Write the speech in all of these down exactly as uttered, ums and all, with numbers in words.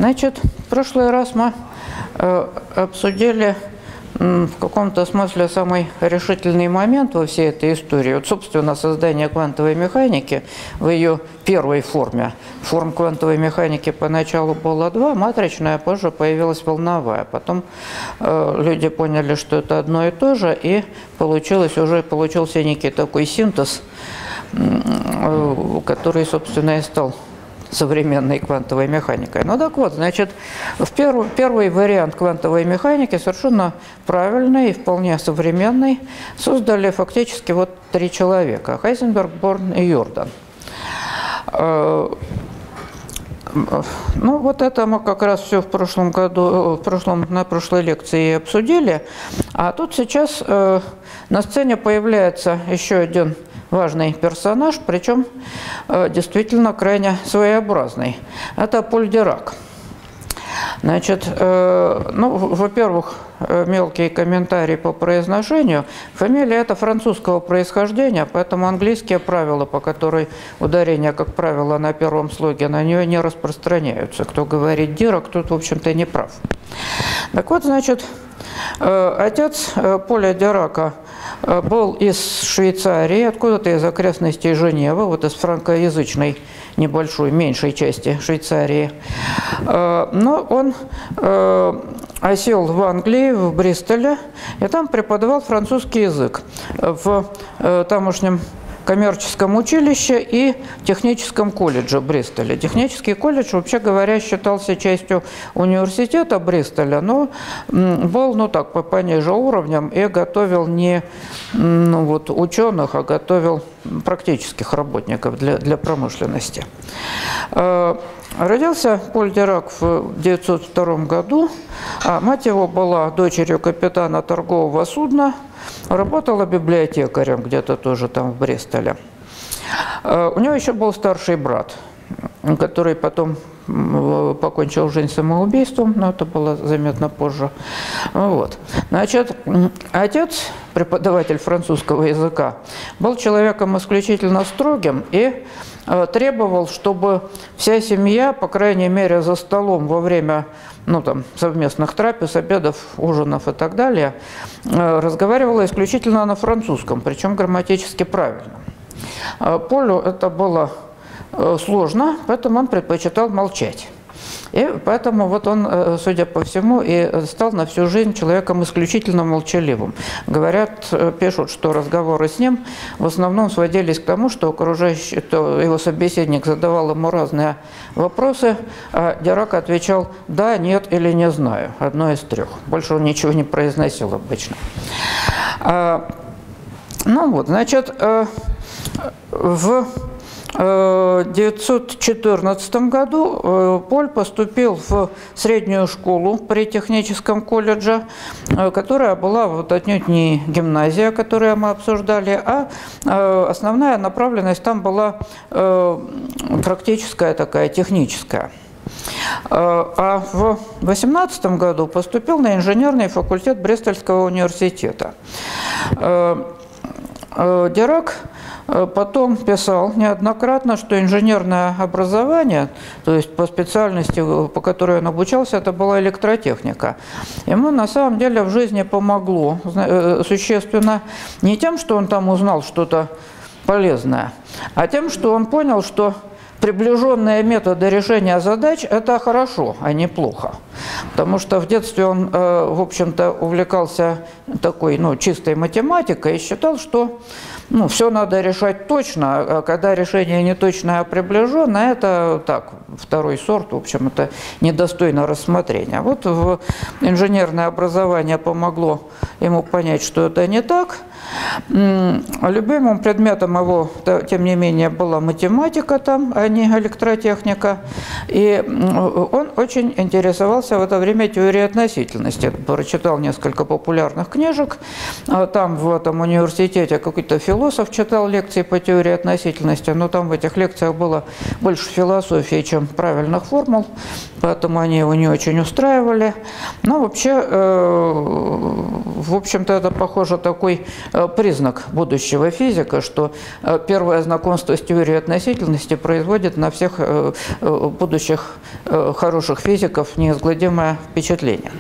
Значит, в прошлый раз мы э, обсудили в каком-то смысле самый решительный момент во всей этой истории. Вот, собственно, создание квантовой механики в ее первой форме. Форм квантовой механики поначалу было два, матричная, позже появилась волновая. Потом э, люди поняли, что это одно и то же, и получилось, уже получился некий такой синтез, э, который, собственно, и стал современной квантовой механикой. Ну так вот, значит, в первый, первый вариант квантовой механики, совершенно правильный и вполне современный, создали фактически вот три человека: Хайзенберг, Борн и Йордан. Ну вот это мы как раз все в прошлом году, в прошлом, на прошлой лекции обсудили, а тут сейчас э, на сцене появляется еще один важный персонаж, причем э, действительно крайне своеобразный. Это Поль Дирак. Значит, э, ну, во-первых, мелкие комментарии по произношению. Фамилия эта французского происхождения, поэтому английские правила, по которой ударения, как правило, на первом слоге, на нее не распространяются. Кто говорит Дирак, тут, в общем-то, не прав. Так вот, значит, э, отец э, Поля Дирака был из Швейцарии, откуда-то из окрестностей Женевы, вот из франкоязычной небольшой, меньшей части Швейцарии. Но он осел в Англии, в Бристоле, и там преподавал французский язык в тамошнем коммерческом училище и техническом колледже Бристоля. Технический колледж, вообще говоря, считался частью университета Бристоля, но был, ну так, по пониже уровнем и готовил не ну, вот, ученых, а готовил практических работников для, для промышленности. Родился Поль Дирак в тысяча девятьсот втором году, а мать его была дочерью капитана торгового судна, работала библиотекарем где-то тоже там в Бристоле. У него еще был старший брат, который потом покончил жизнь самоубийством, но это было заметно позже. Вот. Значит, отец, преподаватель французского языка, был человеком исключительно строгим и требовал, чтобы вся семья, по крайней мере, за столом во время ну, там, совместных трапез, обедов, ужинов и так далее, разговаривала исключительно на французском, причем грамматически правильно. Полю это было сложно, поэтому он предпочитал молчать. И поэтому вот он, судя по всему, и стал на всю жизнь человеком исключительно молчаливым. Говорят, пишут, что разговоры с ним в основном сводились к тому, что окружающий, то его собеседник задавал ему разные вопросы, а Дирак отвечал «да», «нет» или «не знаю». Одно из трех. Больше он ничего не произносил обычно. Ну вот, значит, в В тысяча девятьсот четырнадцатом году Поль поступил в среднюю школу при техническом колледже, которая была вот отнюдь не гимназия, которую мы обсуждали, а основная направленность там была практическая такая, техническая. А в две тысячи восемнадцатом году поступил на инженерный факультет Бристольского университета. Дирак потом писал неоднократно, что инженерное образование, то есть по специальности, по которой он обучался, это была электротехника. Ему на самом деле в жизни помогло существенно не тем, что он там узнал что-то полезное, а тем, что он понял, что приближенные методы решения задач – это хорошо, а не плохо. Потому что в детстве он, в общем-то, увлекался такой, ну, чистой математикой и считал, что ну, все надо решать точно, а когда решение не точное, а приближенное, это так, второй сорт, в общем, это недостойно рассмотрения. Вот в инженерное образование помогло ему понять, что это не так. Любимым предметом его, тем не менее, была математика там, а не электротехника. И он очень интересовался в это время теорией относительности. Прочитал несколько популярных книжек. Там в этом университете какой-то философ читал лекции по теории относительности, но там в этих лекциях было больше философии, чем правильных формул, поэтому они его не очень устраивали. Но вообще, в общем-то, это, похоже, такой признак будущего физика, что первое знакомство с теорией относительности производит на всех будущих хороших физиков неизгладимое впечатление.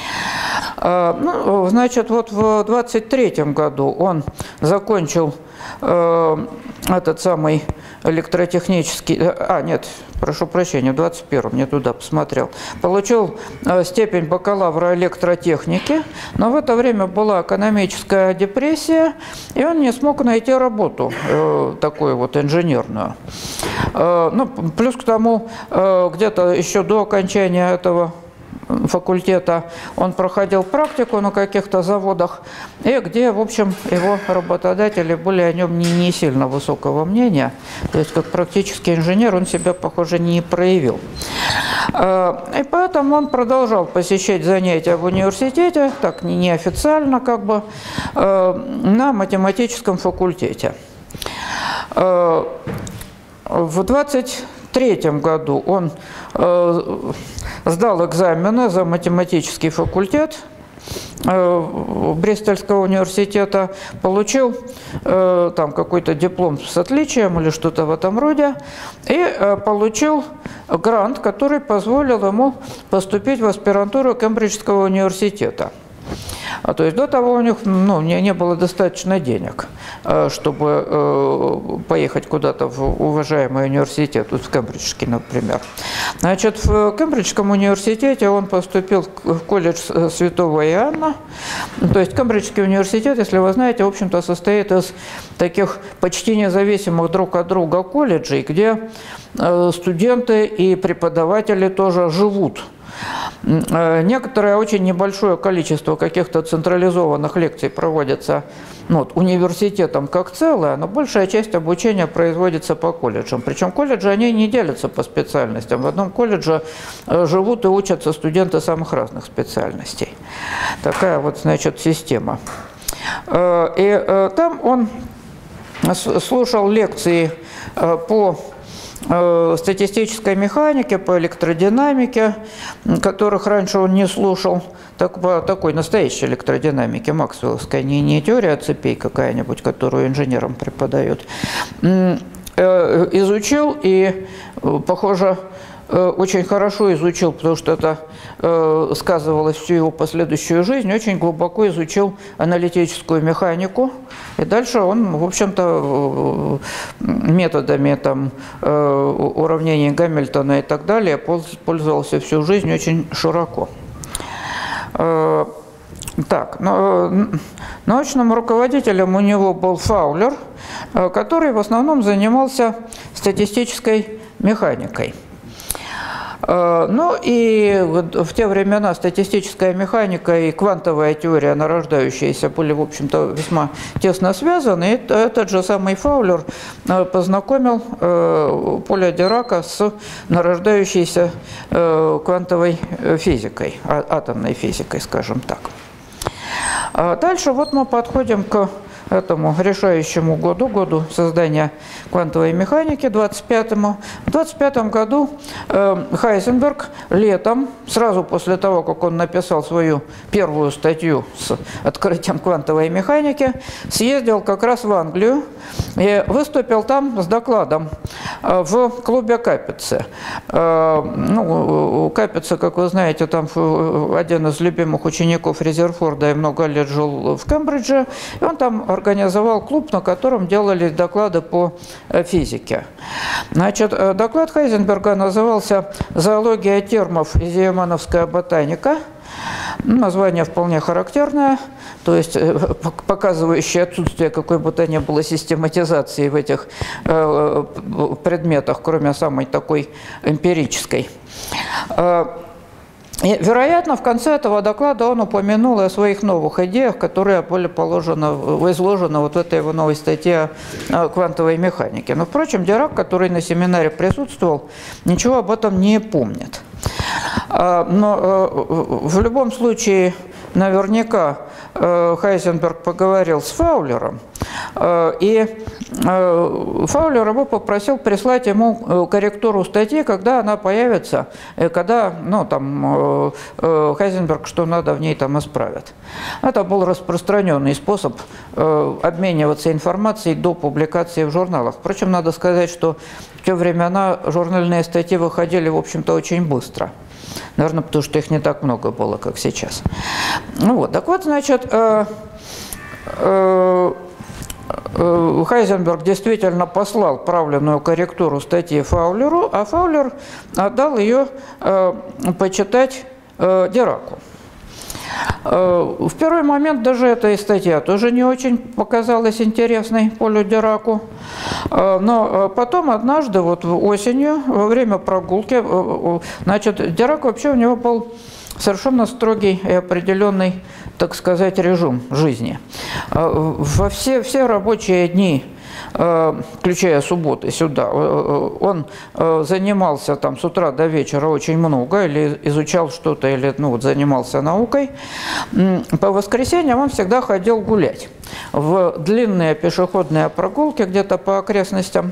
Ну, значит, вот в двадцать третьем году он закончил э, этот самый электротехнический, а, нет, прошу прощения, в двадцать первом, не туда посмотрел, получил э, степень бакалавра электротехники, но в это время была экономическая депрессия, и он не смог найти работу э, такую вот инженерную. Э, ну, плюс к тому, э, где-то еще до окончания этого факультета он проходил практику на каких-то заводах, и где, в общем, его работодатели были о нем не, не сильно высокого мнения. То есть, как практический инженер он себя, похоже, не проявил. И поэтому он продолжал посещать занятия в университете, так неофициально, как бы, на математическом факультете. В двадцать третьем году он э, сдал экзамены за математический факультет э, Бристольского университета, получил э, там какой-то диплом с отличием или что-то в этом роде, и э, получил грант, который позволил ему поступить в аспирантуру Кембриджского университета. А, то есть до того у них ну, не, не было достаточно денег, чтобы э, поехать куда-то в уважаемый университет, вот в Кембриджский, например. Значит, в Кембриджском университете он поступил в колледж Святого Иоанна. То есть Кембриджский университет, если вы знаете, в общем-то состоит из таких почти независимых друг от друга колледжей, где э, студенты и преподаватели тоже живут. Некоторое очень небольшое количество каких-то централизованных лекций проводится ну, вот, университетом как целое, но большая часть обучения производится по колледжам. Причем колледжи, они не делятся по специальностям. В одном колледже живут и учатся студенты самых разных специальностей. Такая вот, значит, система. И там он слушал лекции по статистической механике, по электродинамике, которых раньше он не слушал, так, по такой настоящей электродинамике, максвелловской, не, не теория цепей какая-нибудь, которую инженерам преподают. Изучил и, похоже, очень хорошо изучил, потому что это э, сказывалось всю его последующую жизнь, очень глубоко изучил аналитическую механику. И дальше он, в общем-то, методами там, э, уравнений Гамильтона и так далее пользовался всю жизнь очень широко. Э, так, но, научным руководителем у него был Фаулер, который в основном занимался статистической механикой. Ну и в те времена статистическая механика и квантовая теория нарождающиеся были, в общем-то, весьма тесно связаны. И этот же самый Фаулер познакомил Поля Дирака с нарождающейся квантовой физикой, атомной физикой, скажем так. Дальше вот мы подходим к этому решающему году, году создания квантовой механики, двадцать пятому. В двадцать пятом году э, Хайзенберг летом, сразу после того, как он написал свою первую статью с открытием квантовой механики, съездил как раз в Англию и выступил там с докладом э, в клубе Капицы. Э, ну, Капица, как вы знаете, там один из любимых учеников Резерфорда и много лет жил в Кембридже, и он там организовал клуб, на котором делались доклады по физике. Значит, доклад Хайзенберга назывался «Зоология термов и зиемановская ботаника». Название вполне характерное, то есть показывающее отсутствие какой бы то ни было систематизации в этих предметах, кроме самой такой эмпирической. И, вероятно, в конце этого доклада он упомянул о своих новых идеях, которые были положены, изложены вот в этой его новой статье о квантовой механике. Но, впрочем, Дирак, который на семинаре присутствовал, ничего об этом не помнит. Но в любом случае, наверняка, Хайзенберг поговорил с Фаулером, и Фаулер его попросил прислать ему корректуру статьи, когда она появится, и когда, ну, там, Хайзенберг, что надо в ней там исправит. Это был распространенный способ обмениваться информацией до публикации в журналах. Впрочем, надо сказать, что в те времена журнальные статьи выходили, в общем-то, очень быстро. Наверное, потому что их не так много было, как сейчас. Ну вот, так вот, значит, э, э, э, Хайзенберг действительно послал правленную корректуру статьи Фаулеру, а Фаулер отдал ее э, почитать э, Дираку. В первый момент даже эта статья тоже не очень показалась интересной Полю Дираку. Но потом однажды, вот осенью, во время прогулки, значит, Дирак вообще у него был совершенно строгий и определенный, так сказать, режим жизни. Во все, все рабочие дни, включая субботы, сюда, он занимался там с утра до вечера очень много, или изучал что-то, или ну, вот, занимался наукой. По воскресеньям он всегда ходил гулять в длинные пешеходные прогулки где-то по окрестностям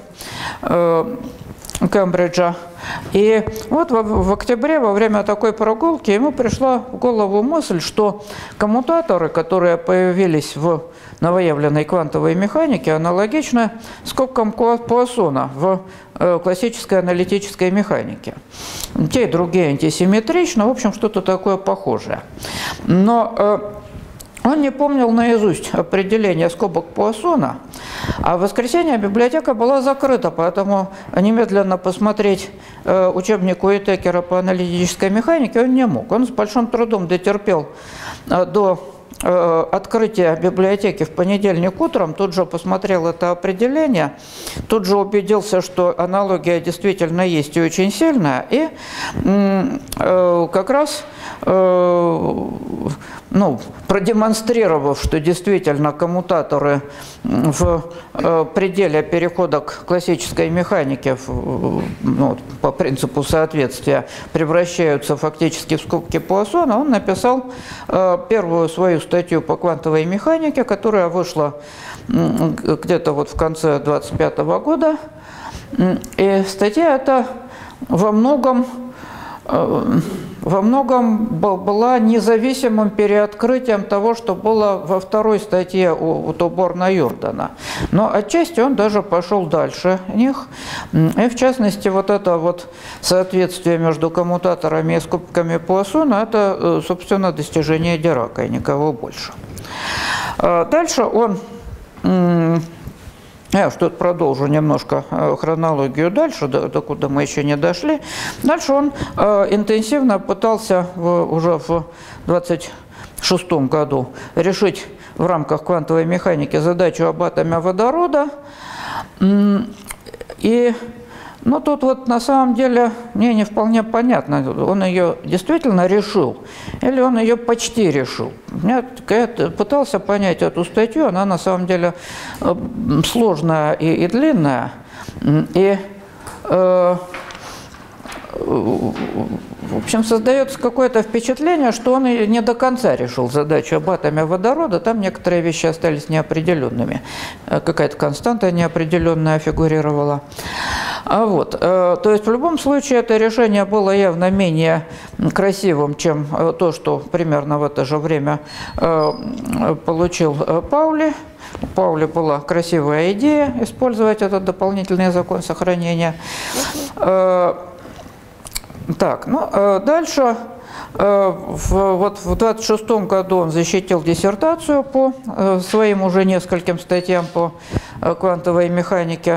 Кембриджа. И вот в, в октябре, во время такой прогулки, ему пришла в голову мысль, что коммутаторы, которые появились в новоявленной квантовой механике, аналогичны скобкам Пуассона в э, классической аналитической механике. Те и другие антисимметричны, в общем, что-то такое похожее. Но э, он не помнил наизусть определение скобок Пуассона, а в воскресенье библиотека была закрыта, поэтому немедленно посмотреть э, учебник Уитакера по аналитической механике он не мог. Он с большим трудом дотерпел э, до э, открытия библиотеки в понедельник утром, тут же посмотрел это определение, тут же убедился, что аналогия действительно есть и очень сильная, и э, как раз э, ну, продемонстрировав, что действительно коммутаторы в э, пределе перехода к классической механике в, ну, по принципу соответствия превращаются фактически в скобки Пуассона, он написал э, первую свою статью по квантовой механике, которая вышла э, где-то вот в конце двадцать пятого года. И статья эта во многом во многом была независимым переоткрытием того, что было во второй статье у Тоборна Юрдена. Но отчасти он даже пошел дальше них. И в частности, вот это вот соответствие между коммутаторами и скобками Пуассона, это, собственно, достижение Дирака и никого больше. Дальше он... Я уж тут продолжу немножко хронологию дальше, до, до куда мы еще не дошли. Дальше он э, интенсивно пытался в, уже в двадцать шестом году решить в рамках квантовой механики задачу об атоме водорода. И ну, тут вот на самом деле мне не вполне понятно, он ее действительно решил или он ее почти решил. Я пытался понять эту статью, она на самом деле сложная и, и длинная. И, э, в общем, создается какое-то впечатление, что он не до конца решил задачу об атоме водорода, там некоторые вещи остались неопределенными. Какая-то константа неопределенная фигурировала. А вот, э, то есть в любом случае это решение было явно менее красивым, чем то, что примерно в это же время э, получил Паули. У Паули была красивая идея использовать этот дополнительный закон сохранения. Э, так, ну э, дальше. В, вот в двадцать шестом году он защитил диссертацию по э, своим уже нескольким статьям по э, квантовой механике.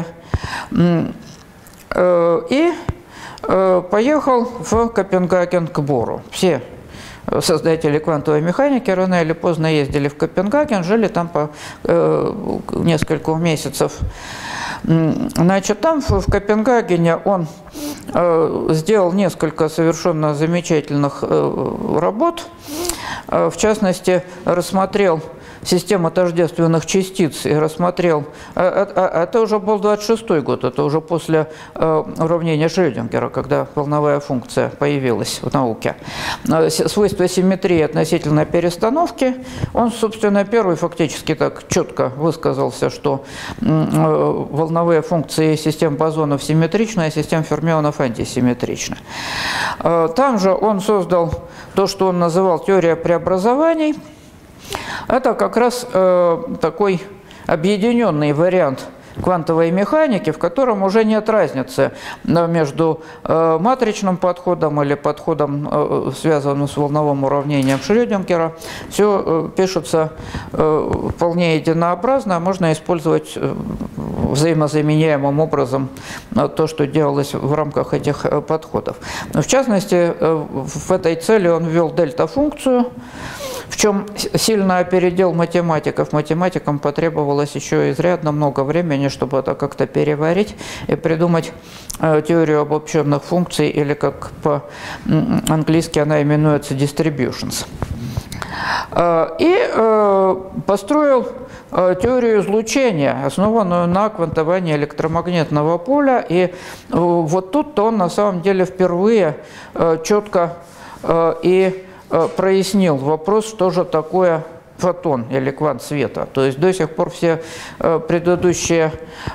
И поехал в Копенгаген к Бору. Все создатели квантовой механики рано или поздно ездили в Копенгаген, жили там по несколько месяцев. Значит, там в Копенгагене он сделал несколько совершенно замечательных работ. В частности, рассмотрел систему тождественных частиц и рассмотрел, это уже был двадцать шестой год, это уже после уравнения Шрёдингера, когда волновая функция появилась в науке. Свойства симметрии относительно перестановки, он, собственно, первый фактически так четко высказался, что волновые функции систем бозонов симметричны, а систем фермионов антисимметричны. Там же он создал то, что он называл теория преобразований. Это как раз э, такой объединенный вариант квантовой механики, в котором уже нет разницы между э, матричным подходом или подходом, э, связанным с волновым уравнением Шрёдингера. Все э, пишется э, вполне единообразно, можно использовать э, взаимозаменяемым образом э, то, что делалось в рамках этих э, подходов. В частности, э, в этой цели он ввел дельта-функцию, в чем сильно опередил математиков. Математикам потребовалось еще изрядно много времени, чтобы это как-то переварить и придумать э, теорию обобщенных функций, или как по-английски она именуется distributions. Э, и э, построил э, теорию излучения, основанную на квантовании электромагнитного поля. И э, вот тут-то он на самом деле впервые э, четко э, и прояснил вопрос, что же такое фотон или квант света. То есть до сих пор все предыдущие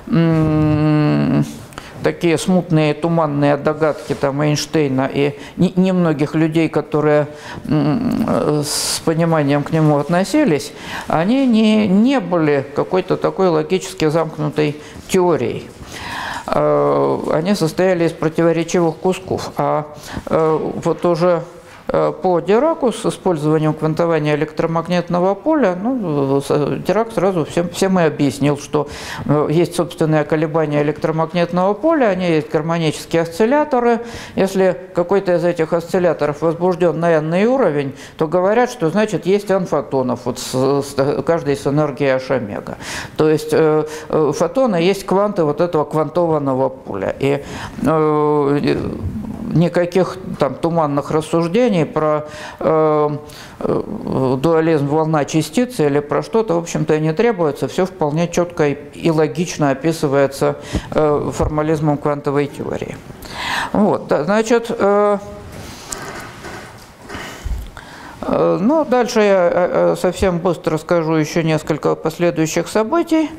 такие смутные, туманные догадки там Эйнштейна и немногих людей, которые с пониманием к нему относились, они не, не были какой-то такой логически замкнутой теорией. Они состояли из противоречивых кусков. А вот уже по Дираку с использованием квантования электромагнитного поля, ну, Дирак сразу всем, всем и объяснил, что есть собственные колебания электромагнитного поля, они есть гармонические осцилляторы. Если какой-то из этих осцилляторов возбужден на n-ный уровень, то говорят, что значит есть n фотонов, вот с, с, каждый с энергией h омега. То есть э, фотоны есть кванты вот этого квантованного поля. И э, никаких там туманных рассуждений про э, э, дуализм волна-частицы или про что-то, в общем-то, и не требуется. Все вполне четко и, и логично описывается э, формализмом квантовой теории. Вот, да, значит, э, э, ну, дальше я э, совсем быстро скажу еще несколько последующих событий.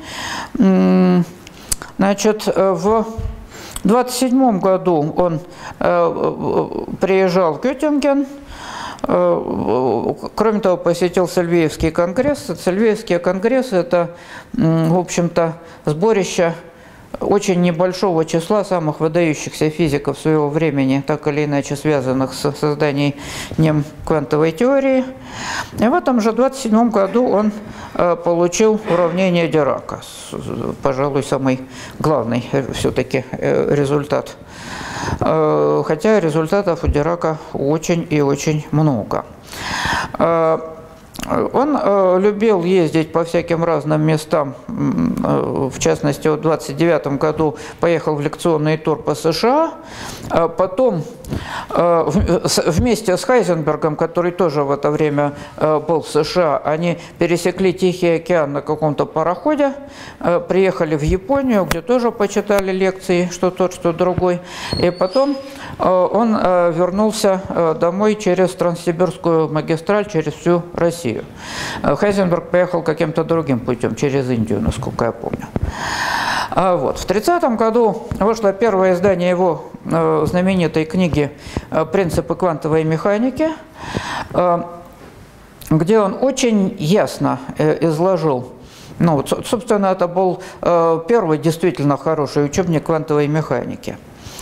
Значит, в В двадцать седьмом году он э, приезжал в Геттинген, э, кроме того, посетил Сальвеевский конгресс. Сальвеевские конгрессы – это, в общем-то, сборище очень небольшого числа самых выдающихся физиков своего времени, так или иначе связанных с созданием квантовой теории. И в этом же двадцать седьмом году он э, получил уравнение Дирака, пожалуй, самый главный все-таки э, результат. Э, хотя результатов у Дирака очень и очень много. Э, Он э, любил ездить по всяким разным местам, э, в частности, в двадцать девятом году поехал в лекционный тур по США, а потом э, в, вместе с Хайзенбергом, который тоже в это время э, был в США, они пересекли Тихий океан на каком-то пароходе, э, приехали в Японию, где тоже почитали лекции, что тот, что другой, и потом э, он э, вернулся э, домой через Транссибирскую магистраль, через всю Россию. Хайзенберг поехал каким-то другим путем, через Индию, насколько я помню. А вот. В тридцатом году вышло первое издание его э, знаменитой книги «Принципы квантовой механики», э, где он очень ясно э, изложил. Ну, вот, собственно, это был э, первый действительно хороший учебник квантовой механики.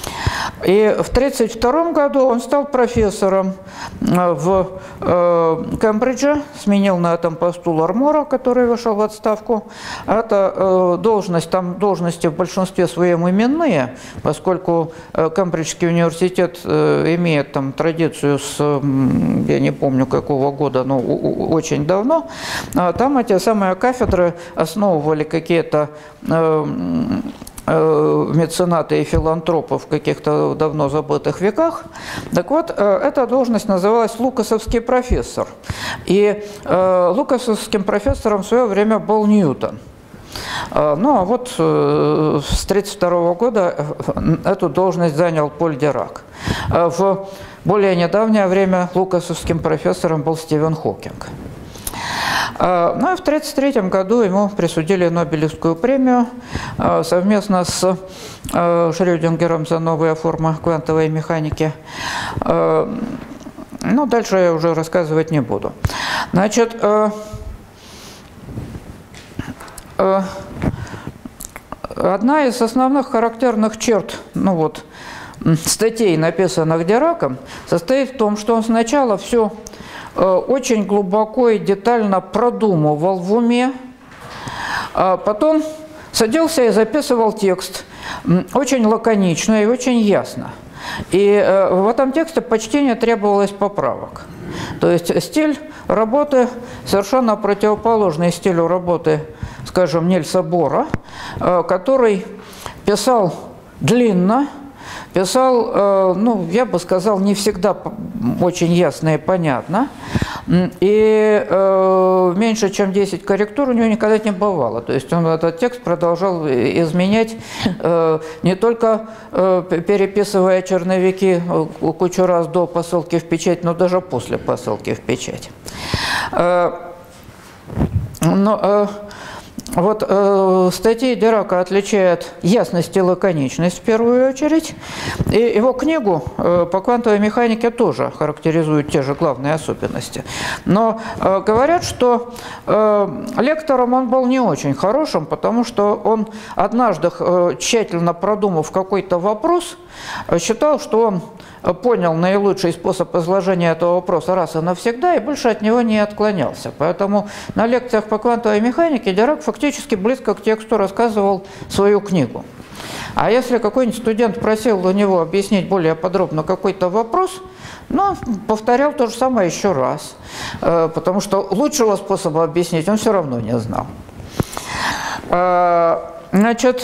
И в тридцать втором году он стал профессором в э, Кембридже, сменил на этом посту Лармора, который вышел в отставку. Это э, должность, там должности в большинстве своем именные, поскольку э, Кембриджский университет э, имеет там традицию с, э, я не помню какого года, но очень давно. А там эти самые кафедры основывали какие-то э, мецената и филантропа в каких-то давно забытых веках. Так вот, эта должность называлась лукасовский профессор. И лукасовским профессором в свое время был Ньютон. Ну а вот с тысяча девятьсот тридцать второго года эту должность занял Поль Дирак. В более недавнее время лукасовским профессором был Стивен Хокинг. Ну и в тысяча девятьсот тридцать третьем году ему присудили Нобелевскую премию совместно с Шрёдингером за новые формы квантовой механики. Ну, дальше я уже рассказывать не буду. Значит, одна из основных характерных черт, ну вот, статей, написанных Дираком, состоит в том, что он сначала все очень глубоко и детально продумывал в уме, а потом садился и записывал текст очень лаконично и очень ясно. И в этом тексте почти не требовалось поправок. То есть стиль работы совершенно противоположный стилю работы, скажем, Нильса Бора, который писал длинно, писал, ну, я бы сказал, не всегда очень ясно и понятно, и э, меньше, чем десять корректур у него никогда не бывало. То есть он этот текст продолжал изменять, э, не только э, переписывая черновики кучу раз до посылки в печать, но даже после посылки в печать. Э, но, э, Вот э, статьи Дирака отличают ясность и лаконичность в первую очередь. И его книгу э, по квантовой механике тоже характеризуют те же главные особенности. Но э, говорят, что э, лектором он был не очень хорошим, потому что он однажды, э, тщательно продумав какой-то вопрос, э, считал, что он понял наилучший способ изложения этого вопроса раз и навсегда, и больше от него не отклонялся. Поэтому на лекциях по квантовой механике Дирак фактически близко к тексту рассказывал свою книгу. А если какой-нибудь студент просил у него объяснить более подробно какой-то вопрос, ну, повторял то же самое еще раз, потому что лучшего способа объяснить он все равно не знал. Значит,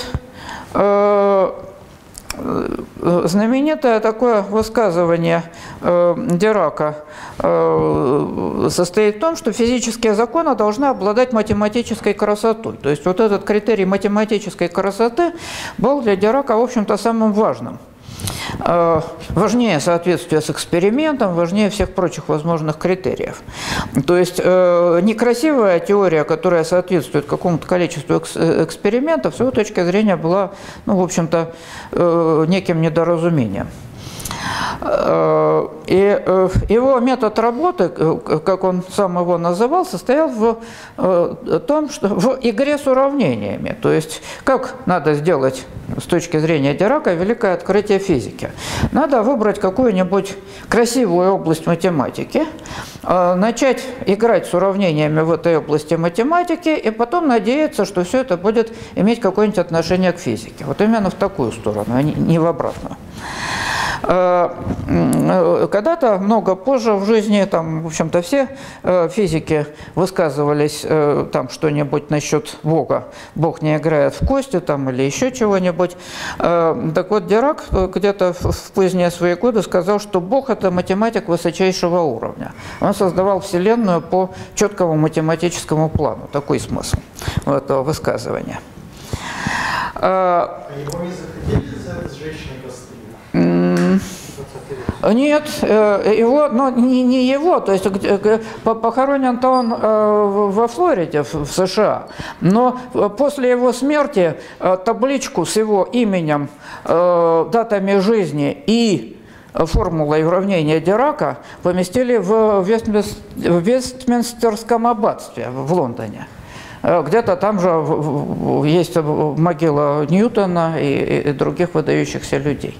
знаменитое такое высказывание э, Дирака э, состоит в том, что физические законы должны обладать математической красотой. То есть вот этот критерий математической красоты был для Дирака, в общем-то, самым важным. Э, важнее соответствия с экспериментом, важнее всех прочих возможных критериев. То есть э, некрасивая теория, которая соответствует какому-то количеству экс экспериментов, с его точки зрения была, ну, в общем-то, э, неким недоразумением. И его метод работы, как он сам его называл, состоял в том, что в игре с уравнениями. То есть, как надо сделать с точки зрения Дирака великое открытие физики? Надо выбрать какую-нибудь красивую область математики, начать играть с уравнениями в этой области математики, и потом надеяться, что все это будет иметь какое-нибудь отношение к физике. Вот именно в такую сторону, а не в обратную. Когда-то, много позже в жизни, там, в общем-то, все физики высказывались там что-нибудь насчет Бога. Бог не играет в кости там, или еще чего-нибудь. Так вот, Дирак где-то в поздние свои годы сказал, что Бог – это математик высочайшего уровня. Он создавал Вселенную по четкому математическому плану. Такой смысл у этого высказывания. А его не захотели за женщиной кострили? Нет, его, но не, не его, то есть похоронен-то он во Флориде, в США, но после его смерти табличку с его именем, датами жизни и формулой уравнения Дирака поместили в Вестминстерском аббатстве в Лондоне. Где-то там же есть могила Ньютона и, и других выдающихся людей.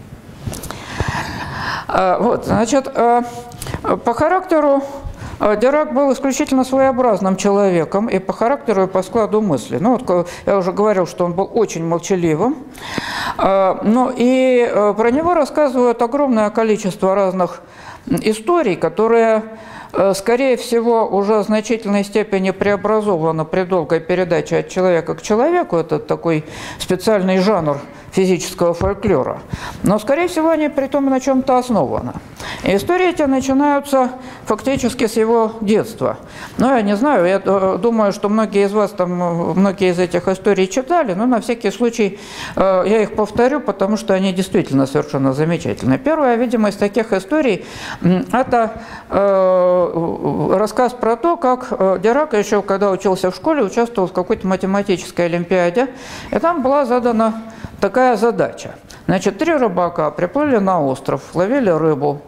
Вот, значит, по характеру Дирак был исключительно своеобразным человеком и по характеру, и по складу мысли. Ну, вот, я уже говорил, что он был очень молчаливым. Ну, и про него рассказывают огромное количество разных историй, которые скорее всего, уже в значительной степени преобразована при долгой передаче от человека к человеку. Это такой специальный жанр физического фольклора. Но, скорее всего, они при том на чем-то основаны. И истории эти начинаются фактически с его детства. Но я не знаю, я думаю, что многие из вас там, многие из этих историй читали, но на всякий случай я их повторю, потому что они действительно совершенно замечательные. Первая, видимо, из таких историй – это рассказ про то, как Дирак еще, когда учился в школе, участвовал в какой-то математической олимпиаде, и там была задана такая задача. Значит, три рыбака приплыли на остров, ловили рыбу.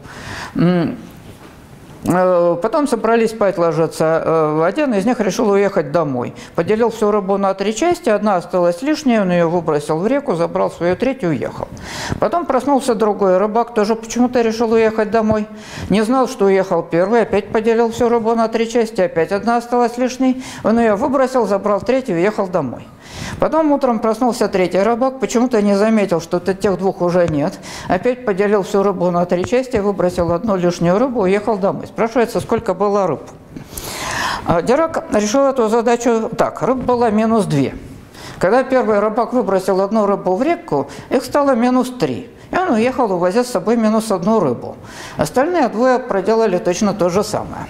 Потом собрались спать ложиться. Один из них решил уехать домой. Поделил всю рыбу на три части, одна осталась лишняя, он ее выбросил в реку, забрал свою треть и уехал. Потом проснулся другой рыбак, тоже почему-то решил уехать домой. Не знал, что уехал первый, опять поделил всю рыбу на три части, опять одна осталась лишней, он ее выбросил, забрал третью и уехал домой. Потом утром проснулся третий рыбак, почему-то не заметил, что тех двух уже нет. Опять поделил всю рыбу на три части, выбросил одну лишнюю рыбу и уехал домой. Спрашивается, сколько было рыб. Дирак решил эту задачу так. Рыб было минус две. Когда первый рыбак выбросил одну рыбу в реку, их стало минус три. И он уехал, увозя с собой минус одну рыбу. Остальные двое проделали точно то же самое.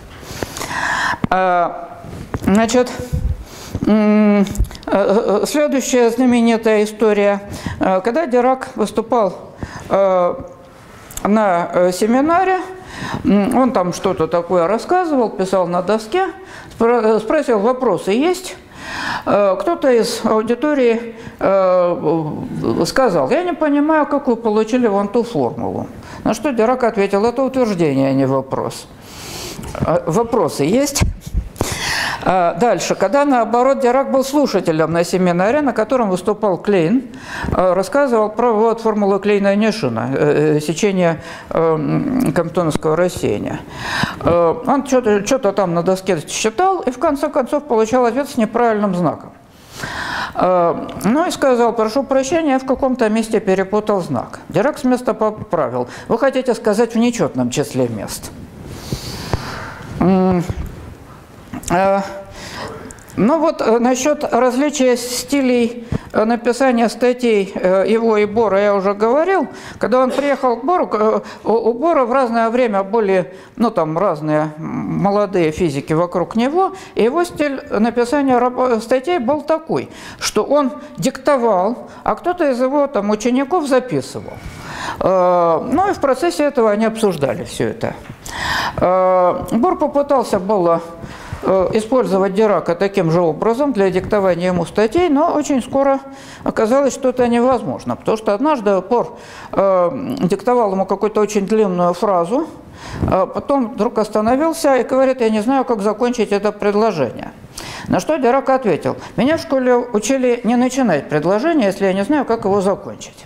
Значит... Следующая знаменитая история. Когда Дирак выступал на семинаре, он там что-то такое рассказывал, писал на доске, спросил, вопросы есть? Кто-то из аудитории сказал, я не понимаю, как вы получили вон ту формулу. На что Дирак ответил, это утверждение, а не вопрос. Вопросы есть? Дальше, когда, наоборот, Дирак был слушателем на семинаре, на котором выступал Клейн, рассказывал про вот, формулу Клейна-Нишина, сечение комптоновского рассеяния. Он что-то что-то там на доске считал и, в конце концов, получал ответ с неправильным знаком. Ну и сказал, прошу прощения, я в каком-то месте перепутал знак. Дирак с места поправил. Вы хотите сказать в нечетном числе мест. Ну вот насчет различия стилей написания статей его и Бора я уже говорил. Когда он приехал к Бору, у Бора в разное время были, ну там разные молодые физики вокруг него, и его стиль написания статей был такой, что он диктовал, а кто-то из его там учеников записывал. Ну и в процессе этого они обсуждали все это. Бор попытался было использовать Дирака таким же образом для диктования ему статей, но очень скоро оказалось, что это невозможно, потому что однажды Бор э, диктовал ему какую-то очень длинную фразу, а потом вдруг остановился и говорит, я не знаю, как закончить это предложение. На что Дирак ответил, меня в школе учили не начинать предложение, если я не знаю, как его закончить.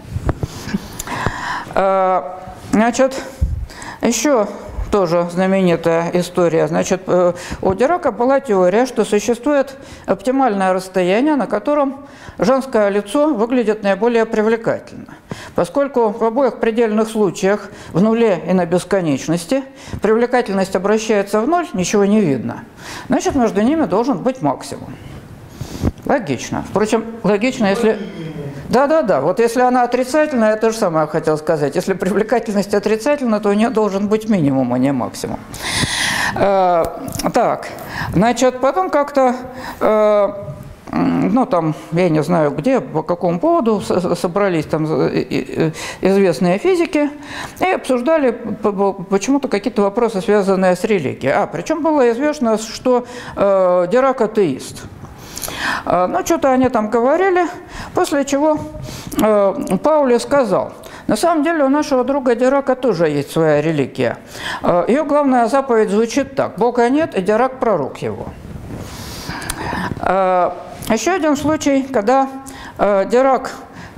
Значит, еще... Тоже знаменитая история. Значит, у Дирака была теория, что существует оптимальное расстояние, на котором женское лицо выглядит наиболее привлекательно. Поскольку в обоих предельных случаях, в нуле и на бесконечности, привлекательность обращается в ноль, ничего не видно. Значит, между ними должен быть максимум. Логично. Впрочем, логично, если... Да-да-да, вот если она отрицательная, я то же самое хотел сказать. Если привлекательность отрицательна, то у нее должен быть минимум, а не максимум. Э, так, значит, потом как-то, э, ну там, я не знаю где, по какому поводу собрались там известные физики и обсуждали почему-то какие-то вопросы, связанные с религией. А, причем было известно, что э, Дирак атеист. Ну, что-то они там говорили, после чего э, Паули сказал, на самом деле у нашего друга Дирака тоже есть своя религия. Э, ее главная заповедь звучит так, Бога нет, и Дирак пророк его. Э, еще один случай, когда э, Дирак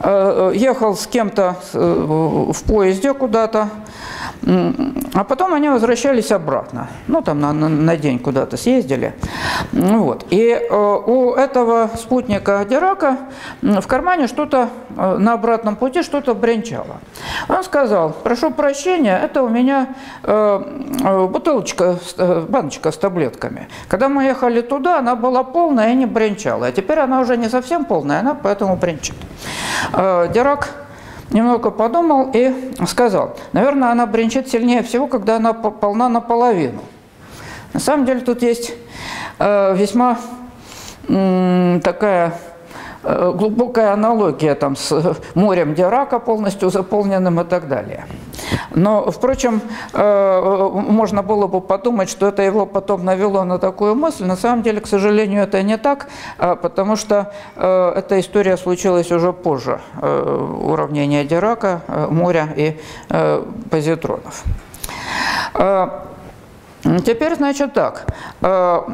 ехал с кем-то в поезде куда-то, а потом они возвращались обратно. Ну, там на, на, на день куда-то съездили. Вот. И у этого спутника Дирака в кармане что-то на обратном пути что-то бренчало. Он сказал: прошу прощения, это у меня бутылочка, баночка с таблетками. Когда мы ехали туда, она была полная и не бренчала. А теперь она уже не совсем полная, она поэтому бренчит. Дирак немного подумал и сказал: наверное, она бренчит сильнее всего, когда она полна наполовину. На самом деле тут есть э, весьма э, такая э, глубокая аналогия там, с морем Дирака, полностью заполненным и так далее. Но, впрочем, э, можно было бы подумать, что это его потом навело на такую мысль. На самом деле, к сожалению, это не так, э, потому что э, эта история случилась уже позже э, уравнения Дирака, э, моря и э, позитронов. Э, теперь, значит, так. Э,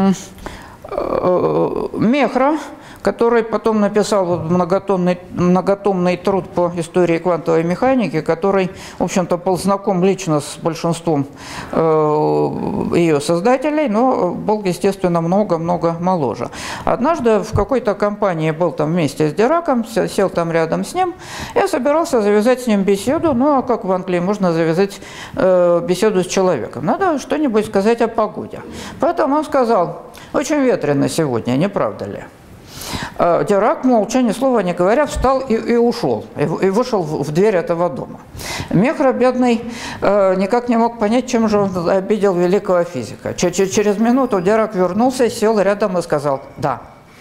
э, Мехра, который потом написал многотомный, многотомный труд по истории квантовой механики, который, в общем-то, был знаком лично с большинством э, ее создателей, но был, естественно, много-много моложе. Однажды в какой-то компании был там вместе с Дираком, сел там рядом с ним, и собирался завязать с ним беседу. Ну, а как в Англии можно завязать э, беседу с человеком? Надо что-нибудь сказать о погоде. Поэтому он сказал: очень ветрено сегодня, не правда ли? Дирак, молча, ни слова не говоря, встал и, и ушел, и, и вышел в, в дверь этого дома. Мехра, бедный, э, никак не мог понять, чем же он обидел великого физика. Ч -ч Через минуту Дирак вернулся, сел рядом и сказал: да.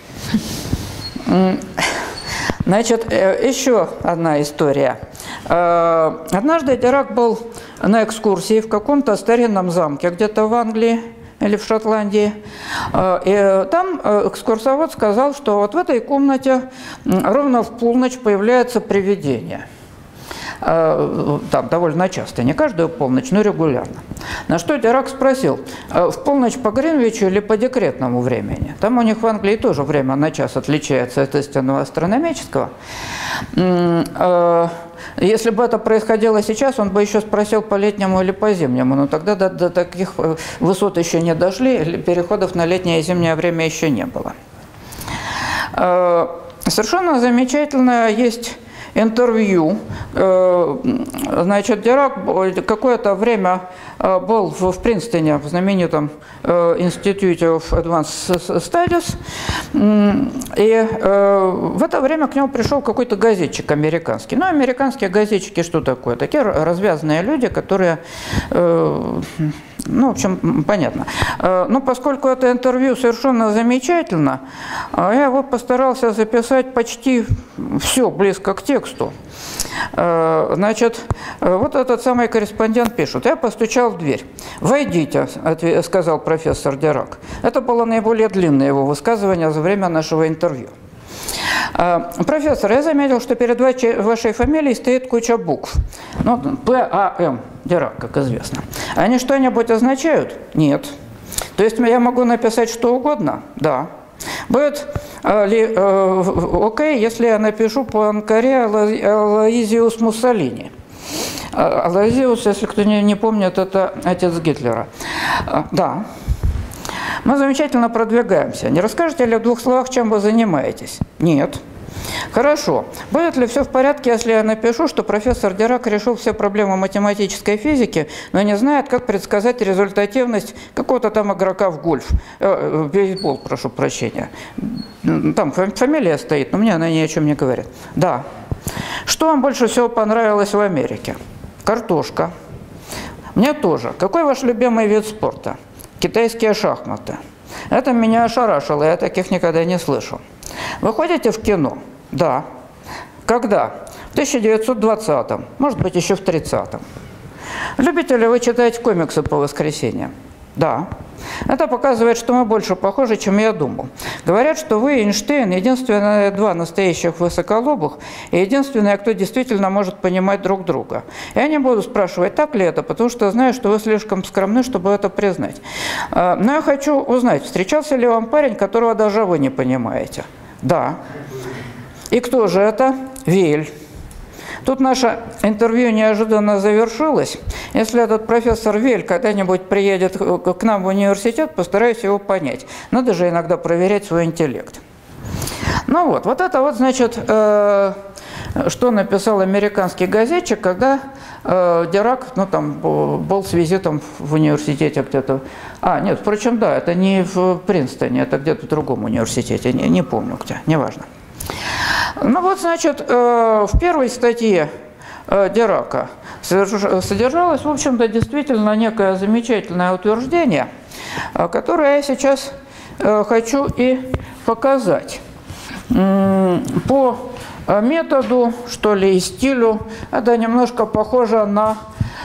Значит, еще одна история. Однажды Дирак был на экскурсии в каком-то старинном замке, где-то в Англии или в Шотландии. И там экскурсовод сказал, что вот в этой комнате ровно в полночь появляется привидение. Там довольно часто, не каждую полночь, но регулярно. На что Дирак спросил: в полночь по Гринвичу или по декретному времени? Там у них в Англии тоже время на час отличается от истинного астрономического. Если бы это происходило сейчас, он бы еще спросил по летнему или по зимнему, но тогда до, до таких высот еще не дошли, переходов на летнее и зимнее время еще не было. Совершенно замечательно есть интервью. Значит, Дирак какое-то время был в Принстоне, в знаменитом Institute of Advanced Studies, и в это время к нему пришел какой-то газетчик американский. Ну, американские газетчики что такое? Такие развязные люди, которые, ну, в общем, понятно. Но поскольку это интервью совершенно замечательно, я его постарался записать почти все близко к тексту. Значит, вот этот самый корреспондент пишет: я постучал в дверь. «Войдите», – сказал профессор Дирак. Это было наиболее длинное его высказывание за время нашего интервью. «Профессор, я заметил, что перед вашей фамилией стоит куча букв. Ну, П А М, Дирак, как известно. Они что-нибудь означают? Нет. То есть я могу написать что угодно? Да. Будет ли э, окей, если я напишу по Анкаре Алоизиус Муссолини? Алоизиус, если кто не, не помнит, это отец Гитлера. Да. Мы замечательно продвигаемся. Не расскажете ли в двух словах, чем вы занимаетесь? Нет. Хорошо. Будет ли все в порядке, если я напишу, что профессор Дирак решил все проблемы математической физики, но не знает, как предсказать результативность какого-то там игрока в гольф, э, в бейсбол, прошу прощения. Там фамилия стоит, но мне она ни о чем не говорит. Да. Что вам больше всего понравилось в Америке? Картошка. Мне тоже. Какой ваш любимый вид спорта? Китайские шахматы. Это меня ошарашило, я таких никогда не слышал. Вы ходите в кино? Да. Когда? В тысяча девятьсот двадцатом, может быть, еще в тридцатом. Любите ли вы читать комиксы по воскресеньям? Да. Это показывает, что мы больше похожи, чем я думал. Говорят, что вы и Эйнштейн – единственные два настоящих высоколобых и единственные, кто действительно может понимать друг друга. Я не буду спрашивать, так ли это, потому что знаю, что вы слишком скромны, чтобы это признать. Но я хочу узнать, встречался ли вам парень, которого даже вы не понимаете? Да. И кто же это? Вель. Тут наше интервью неожиданно завершилось. Если этот профессор Вель когда-нибудь приедет к нам в университет, постараюсь его понять. Надо же иногда проверять свой интеллект. Ну вот, вот это вот, значит, э, что написал американский газетчик, когда э, Дирак, ну, там, был с визитом в университете где-то. А, нет, впрочем, да, это не в Принстоне, это где-то в другом университете, не, не помню где, неважно. Ну вот, значит, э, в первой статье э, Дирака содержалось, в общем-то, действительно некое замечательное утверждение, э, которое я сейчас э, хочу и показать. По методу, что ли, и стилю, это немножко похоже на,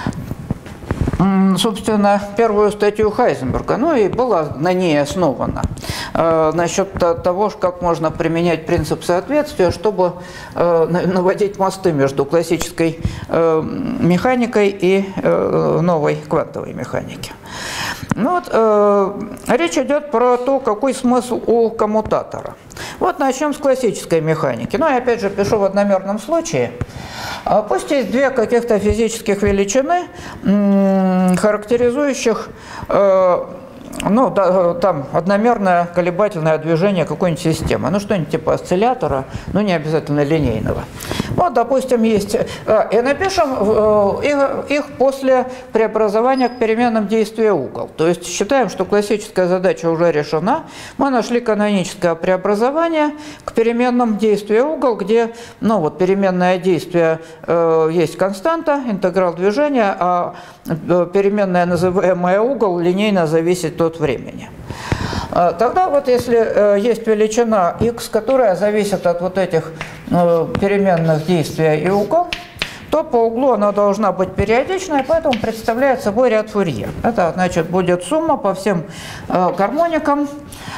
собственно, первую статью Хайзенберга, ну и была на ней основана, э, насчет того, как можно применять принцип соответствия, чтобы э, наводить мосты между классической э, механикой и э, новой квантовой механикой. Ну вот, э, речь идет про то, какой смысл у коммутатора. Вот начнем с классической механики. Ну, я опять же пишу в одномерном случае. Пусть есть две каких-то физических величины, характеризующих, э, ну, да, там, одномерное колебательное движение какой-нибудь системы. Ну, что-нибудь типа осциллятора, но не обязательно линейного. Вот, допустим, есть... Э, и напишем э, их, их после преобразования к переменным действия угол. То есть считаем, что классическая задача уже решена. Мы нашли каноническое преобразование к переменным действия угол, где, ну, вот, переменное действие э, есть константа, интеграл движения, а переменная, называемая угол, линейно зависит от времени. Тогда вот если есть величина x, которая зависит от вот этих переменных действия и угол, то по углу она должна быть периодичной, поэтому представляет собой ряд Фурье. Это, значит, будет сумма по всем гармоникам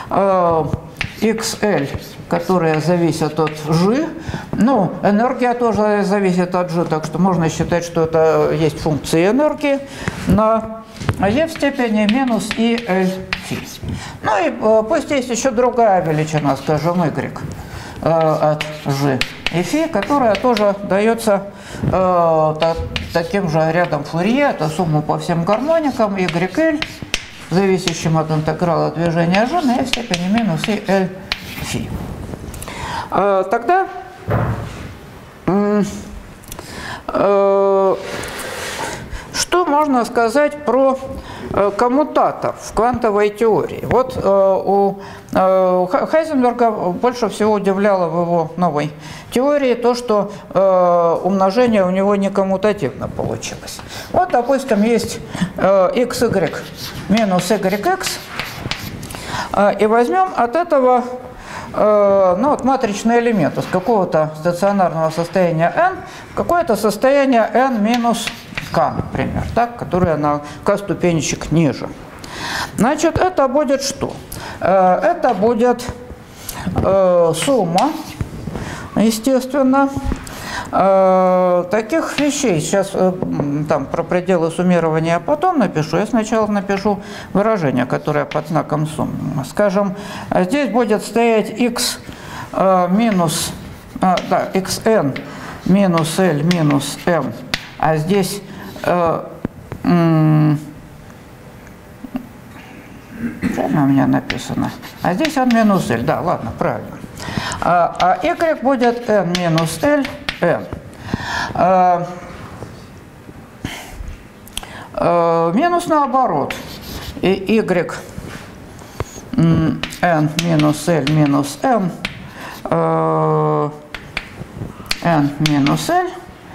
xl, которые зависят от g. Ну, энергия тоже зависит от g, так что можно считать, что это есть функции энергии на e в степени минус и l φ. Ну и пусть есть еще другая величина, скажем, y от g и φ, которая тоже дается э, та, таким же рядом Фурье, это сумма по всем гармоникам YL, зависящим от интеграла движения g на e в степени минус и l φ. Э, тогда э, э, что можно сказать про э, коммутатор в квантовой теории? Вот э, у э, Хайзенберга больше всего удивляло в его новой теории то, что э, умножение у него не коммутативно получилось. Вот, допустим, есть э, xy минус yx, э, и возьмем от этого э, ну, вот матричный элемент из какого-то стационарного состояния n в какое-то состояние n минус k, например, так, которая на k ступенечек ниже. Значит, это будет что? Это будет э, сумма, естественно, э, таких вещей. Сейчас э, там про пределы суммирования я потом напишу. Я сначала напишу выражение, которое под знаком суммы. Скажем, здесь будет стоять x э, минус, э, да, xn минус l минус m, а здесь э, правильно у меня написано? А здесь n минус l, да, ладно, правильно. А, а y будет n минус l, n. А, а, минус наоборот. И y n минус l минус m, а, n минус l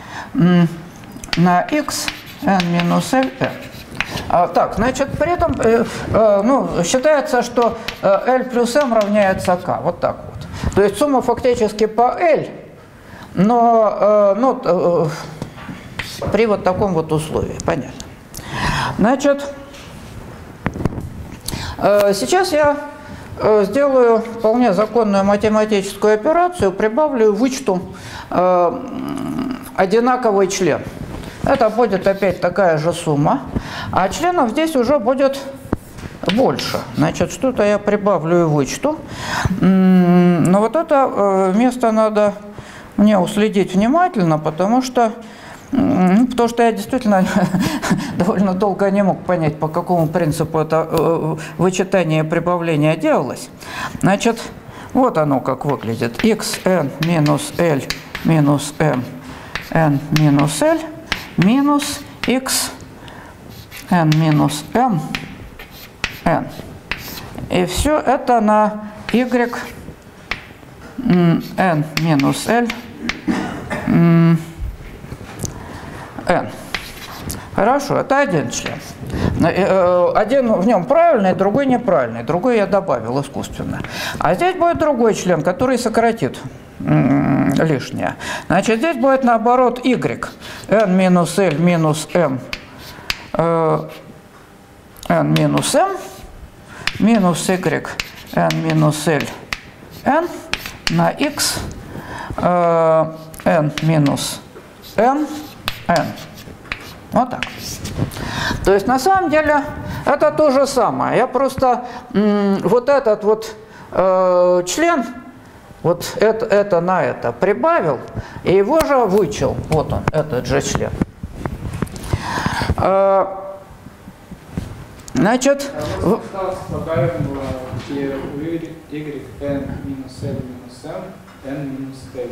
на x n минус l, n. А, так, значит, при этом э, э, ну, считается, что э, L плюс M равняется K. Вот так вот. То есть сумма фактически по L, но э, ну, э, при вот таком вот условии. Понятно. Значит, э, сейчас я э, сделаю вполне законную математическую операцию, прибавлю и вычту э, одинаковый член. Это будет опять такая же сумма, а членов здесь уже будет больше. Значит, что-то я прибавлю и вычту. Но вот это место надо мне уследить внимательно, потому что, ну, потому что я действительно довольно долго не мог понять, по какому принципу это э, вычитание и прибавление делалось. Значит, вот оно как выглядит. xn минус l минус m n минус l минус x n минус m n. И все это на y n минус l n. Хорошо, это один член. Один в нем правильный, другой неправильный. Другой я добавил искусственно. А здесь будет другой член, который сократит лишнее. Значит, здесь будет наоборот y. n минус l минус m n минус m минус y n минус l n на x n минус m n. Вот так. То есть на самом деле это то же самое. Я просто вот этот вот э, член, вот это, это на это прибавил, и его же вычел. Вот он, этот же член. Э, значит... В... y n минус l минус m n минус l.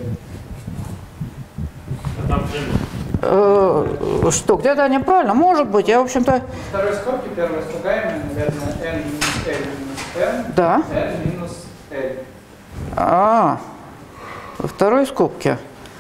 Что, где-то неправильно? Может быть, я, в общем-то... Второй скобки, первое слагаемое, наверное, n минус l минус m, да. n минус l. А, во второй скобке.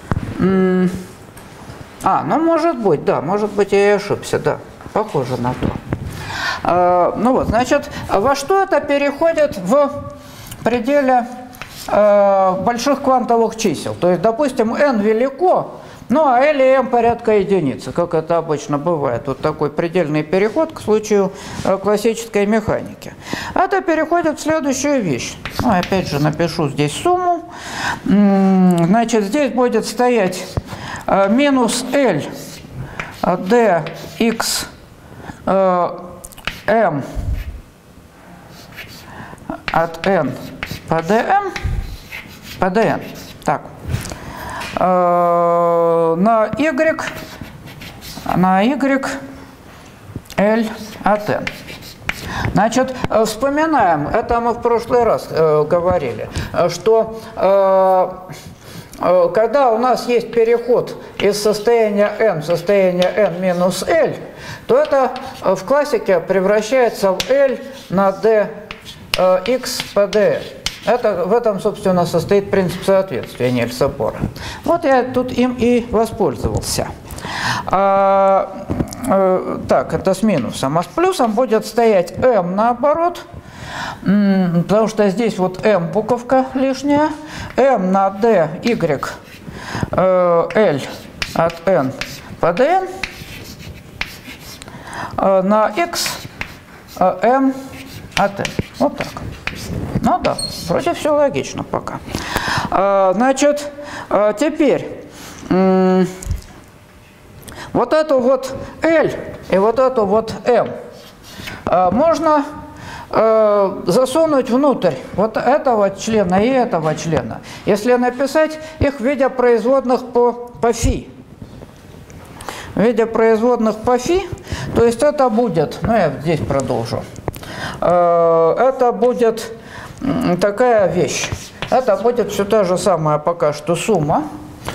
А, ну, может быть, да, может быть, я и ошибся, да, похоже на то. А, ну вот, значит, во что это переходит в пределе а, больших квантовых чисел? То есть, допустим, n велико, ну, а L и M порядка единицы, как это обычно бывает. Вот такой предельный переход к случаю классической механики. Это переходит в следующую вещь. Ну, опять же, напишу здесь сумму. Значит, здесь будет стоять минус L dx m от n по dm, по dn. Так. На y, на y L от n. Значит, вспоминаем, это мы в прошлый раз э, говорили, что э, э, когда у нас есть переход из состояния n в состояние n минус l, то это в классике превращается в L на d э, x по dn. Это, в этом, собственно, состоит принцип соответствия Нильса-Бора. Вот я тут им и воспользовался. А, а, так, это с минусом. А с плюсом будет стоять m наоборот, потому что здесь вот m буковка лишняя. M на d, y, l от n по dn, на x, m от n. Вот так. Ну да, вроде все логично пока. А, значит, а теперь вот эту вот L и вот эту вот M а, можно а, засунуть внутрь вот этого члена и этого члена, если написать их в виде производных по, по φ. В виде производных по φ, то есть это будет, ну я здесь продолжу, а, это будет такая вещь. Это будет все та же самая пока что сумма.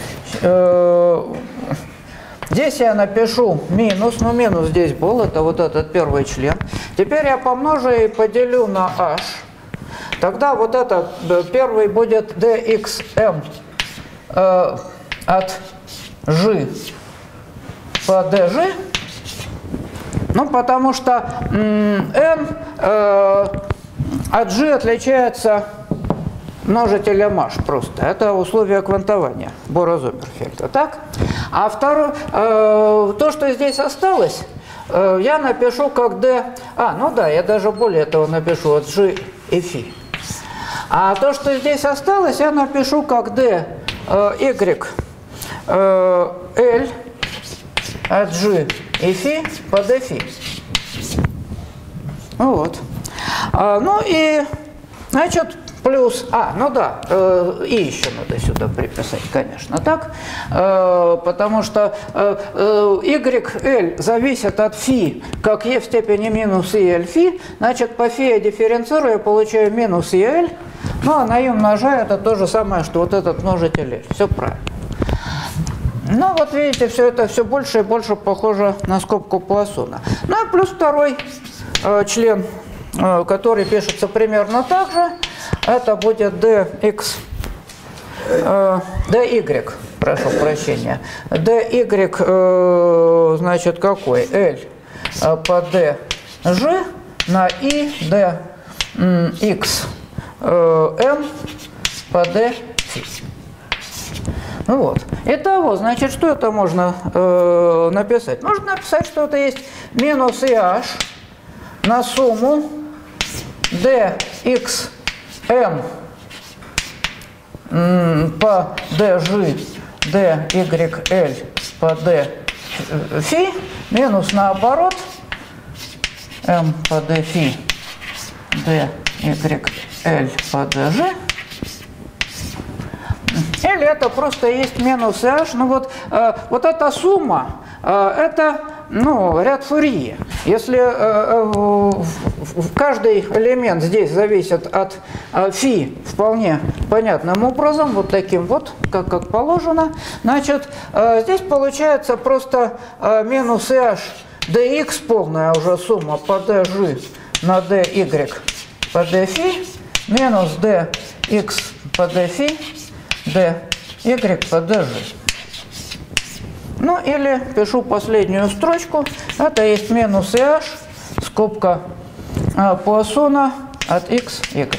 Здесь я напишу минус, но минус здесь был, это вот этот первый член. Теперь я помножу и поделю на h. Тогда вот этот первый будет dxm э, от g по dg. Ну, потому что м, n э, от g отличается множителем h просто. Это условие квантования Бора-Зоммерфельда. Так? А второе, э, то, что здесь осталось, э, я напишу как d. А, ну да, я даже более того напишу от g и φ. А то, что здесь осталось, я напишу как d э, y э, l от g и φ по dφ. Вот. А, ну и, значит, плюс, а, ну да, э, и еще надо сюда приписать, конечно, так, э, потому что э, э, y, l зависит от φ, как e в степени минус и l φ, значит, по φ я дифференцирую, я получаю минус и l, ну, а на и умножаю, это то же самое, что вот этот множитель l, все правильно. Ну, вот видите, все это все больше и больше похоже на скобку Пуассона. Ну, и плюс второй э, член, э, который пишется примерно так же, это будет dx, э, dy, прошу прощения. dy, э, значит, какой? L э, по dg на и dx э, m по d φ. Ну вот. Итого, значит, что это можно э, написать? Можно написать, что это есть минус и h на сумму dx m по dg dy l по d φ минус наоборот m по d φ dy l по dg. Или это просто есть минус h. Ну вот, э, вот эта сумма, э, это ну, ряд Фурье. Если э, э, каждый элемент здесь зависит от э, φ вполне понятным образом, вот таким вот, как, как положено, значит, э, здесь получается просто э, минус h dx, полная уже сумма по dg на dy по dφ, минус dx по dφ, dy по dg. Ну или пишу последнюю строчку. Это есть минус и h, скобка э, Пуассона от x, y.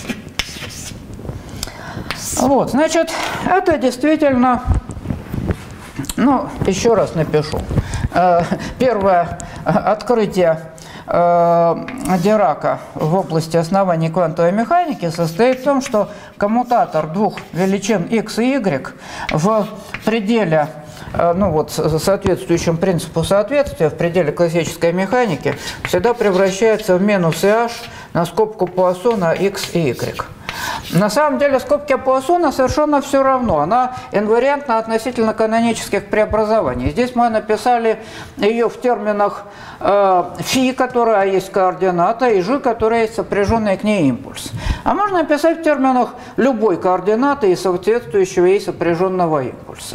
Вот, значит, это действительно, ну, еще раз напишу. Э, первое открытие Дирака в области оснований квантовой механики состоит в том, что коммутатор двух величин x и y в пределе, ну вот, соответствующем принципу соответствия, в пределе классической механики, всегда превращается в минус и h на скобку Пуассона x и y. На самом деле скобке Пуассона совершенно все равно. Она инвариантна относительно канонических преобразований. Здесь мы написали ее в терминах э, φ, которая есть координата, и g, которая есть сопряженный к ней импульс. А можно написать в терминах любой координаты и соответствующего ей сопряженного импульса.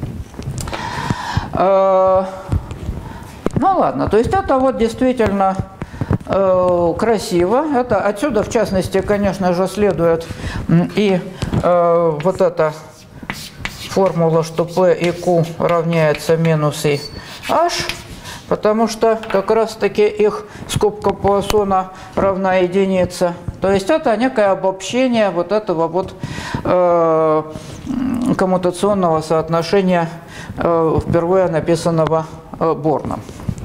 Э, ну ладно, то есть это вот действительно красиво. Это отсюда, в частности, конечно же, следует и э, вот эта формула, что P и Q равняется минус и H, потому что как раз-таки их скобка Пуассона равна единице. То есть это некое обобщение вот этого вот э, коммутационного соотношения, э, впервые написанного э, Борном.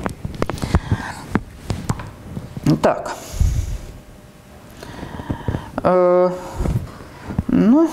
Так, э, ну,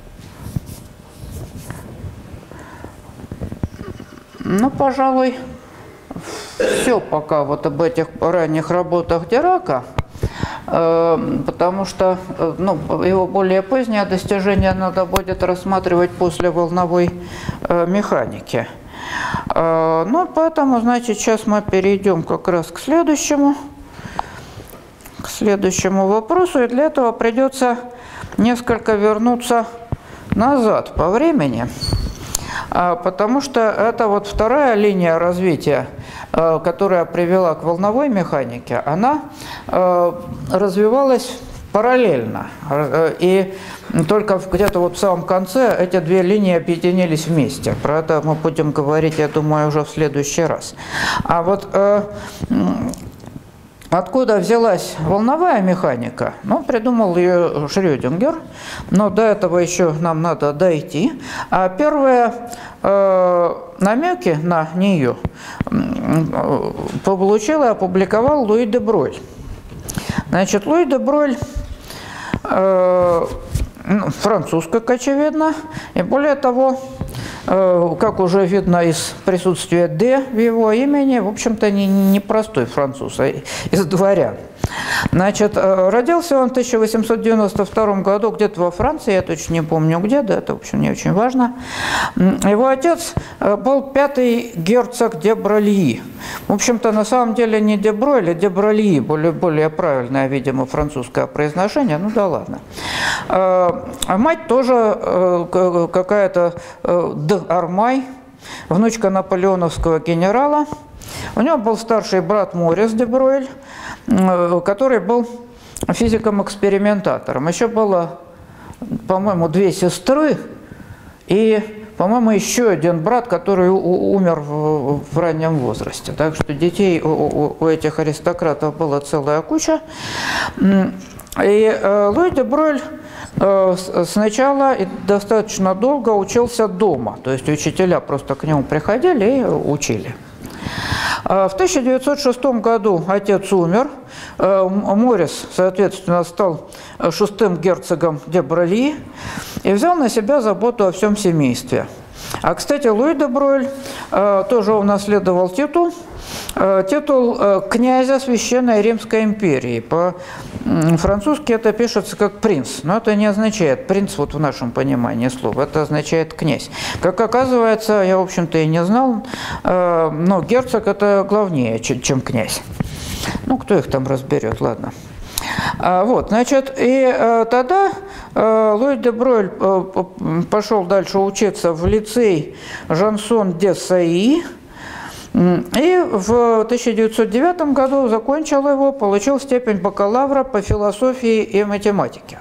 ну, пожалуй, все пока вот об этих ранних работах Дирака, э, потому что э, ну, его более позднее достижение надо будет рассматривать после волновой э, механики. Э, ну, поэтому, значит, сейчас мы перейдем как раз к следующему. к следующему вопросу, и для этого придется несколько вернуться назад по времени, потому что это вот вторая линия развития, которая привела к волновой механике, она развивалась параллельно, и только где-то вот в самом конце эти две линии объединились вместе. Про это мы будем говорить, я думаю, уже в следующий раз. А вот откуда взялась волновая механика? Ну, придумал ее Шрёдингер, но до этого еще нам надо дойти. А первые э, намеки на нее получил и опубликовал Луи де Бройль. Значит, Луи де Бройль э, француз, как очевидно, и более того, как уже видно из присутствия «Д» в его имени, в общем-то, не, не простой француз, а из дворян. Значит, родился он в тысяча восемьсот девяносто втором году где-то во Франции, я точно не помню где, да, это, в общем, не очень важно. Его отец был пятый герцог де Брогlie. В общем-то, на самом деле не де Бройль, а де Брогlie, более, более правильное, видимо, французское произношение, ну да ладно. А мать тоже какая-то де Армай, внучка наполеоновского генерала. У него был старший брат Морис де Бройль, который был физиком-экспериментатором. Еще было, по-моему, две сестры и, по-моему, еще один брат, который умер в, в раннем возрасте. Так что детей у, у этих аристократов была целая куча. И э, Луи де Бройль э, сначала и достаточно долго учился дома. То есть учителя просто к нему приходили и учили. В тысяча девятьсот шестом году отец умер, Морис, соответственно, стал шестым герцогом де Брогlie и взял на себя заботу о всем семействе. А, кстати, Луи де Бройль тоже унаследовал титул, титул князя Священной Римской империи. По-французски это пишется как принц, но это не означает принц вот в нашем понимании слова, это означает князь. Как оказывается, я, в общем-то, и не знал, но герцог это главнее, чем князь. Ну, кто их там разберет, ладно. Вот, значит, и тогда Луи де Бройль пошел дальше учиться в лицей Жансон де Саи, и в тысяча девятьсот девятом году закончил его, получил степень бакалавра по философии и математике.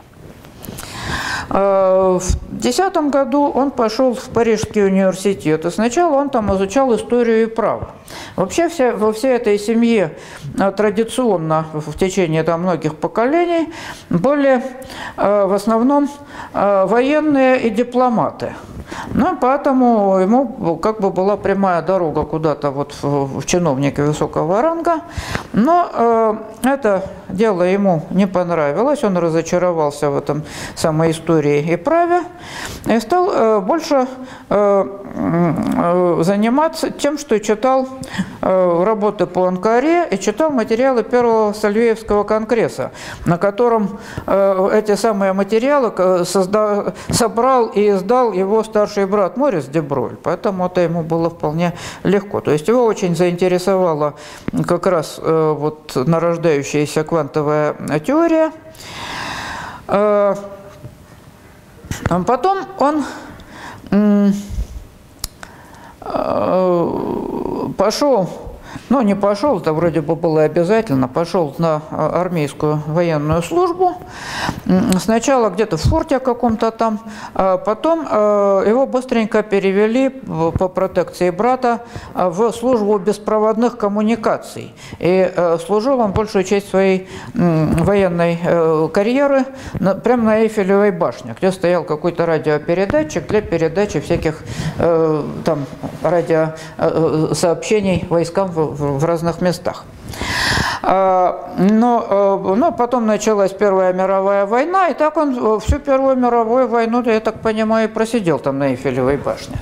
В две тысячи десятом году он пошел в Парижский университет, и сначала он там изучал историю и право. Вообще вся, во всей этой семье традиционно в течение там, многих поколений были в основном военные и дипломаты. Ну, поэтому ему как бы была прямая дорога куда-то вот в, в чиновники высокого ранга. Но э, это дело ему не понравилось, он разочаровался в этом самой истории и праве и стал э, больше э, э, заниматься тем, что читал э, работы по Анкаре и читал материалы Первого Сальвеевского конгресса, на котором э, эти самые материалы созда... собрал и издал его старший брат Морис де Бройль, поэтому это ему было вполне легко. То есть его очень заинтересовала как раз э, вот нарождающаяся квантовая теория. Э, потом он э, пошел, ну не пошел, это вроде бы было обязательно, пошел на армейскую военную службу. Сначала где-то в форте каком-то там, потом его быстренько перевели по протекции брата в службу беспроводных коммуникаций. И служил он большую часть своей военной карьеры прямо на Эйфелевой башне, где стоял какой-то радиопередатчик для передачи всяких там радиосообщений войскам в, в разных местах. Но, но потом началась Первая мировая война, и так он всю Первую мировую войну, я так понимаю, просидел там на Эйфелевой башне.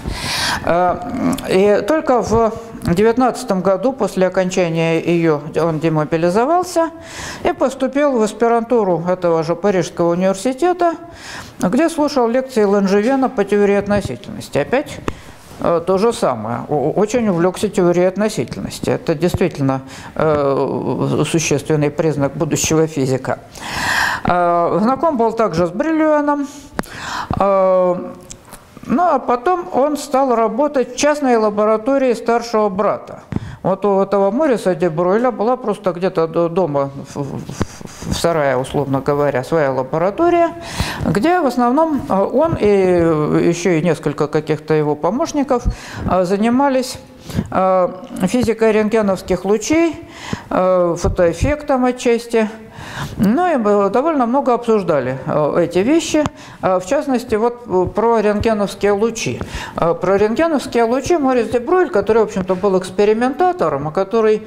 И только в девятнадцатом году, после окончания ее, он демобилизовался и поступил в аспирантуру этого же Парижского университета, где слушал лекции Ланжевена по теории относительности. Опять то же самое. Очень увлекся теорией относительности. Это действительно э, существенный признак будущего физика. Э, знаком был также с Бриллианом. Э, ну, а потом он стал работать в частной лаборатории старшего брата. Вот у этого Мориса де Бройля была просто где-то дома, в, в сарае, условно говоря, своя лаборатория, где в основном он и еще и несколько каких-то его помощников занимались физикой рентгеновских лучей, фотоэффектом отчасти. Ну и довольно много обсуждали эти вещи, в частности, вот про рентгеновские лучи. Про рентгеновские лучи Морис де Бройль, который, в общем-то, был экспериментатором, а который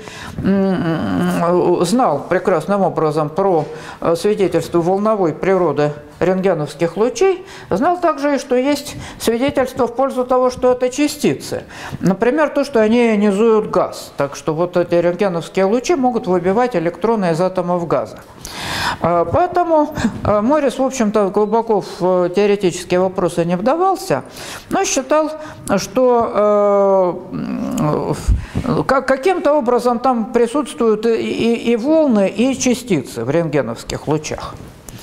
знал прекрасным образом про свидетельство волновой природы рентгеновских лучей, знал также и что есть свидетельство в пользу того, что это частицы. Например, то, что они ионизуют газ. Так что вот эти рентгеновские лучи могут выбивать электроны из атомов газа. Поэтому Морис, в общем-то, глубоко в теоретические вопросы не вдавался, но считал, что каким-то образом там присутствуют и, и волны, и частицы в рентгеновских лучах.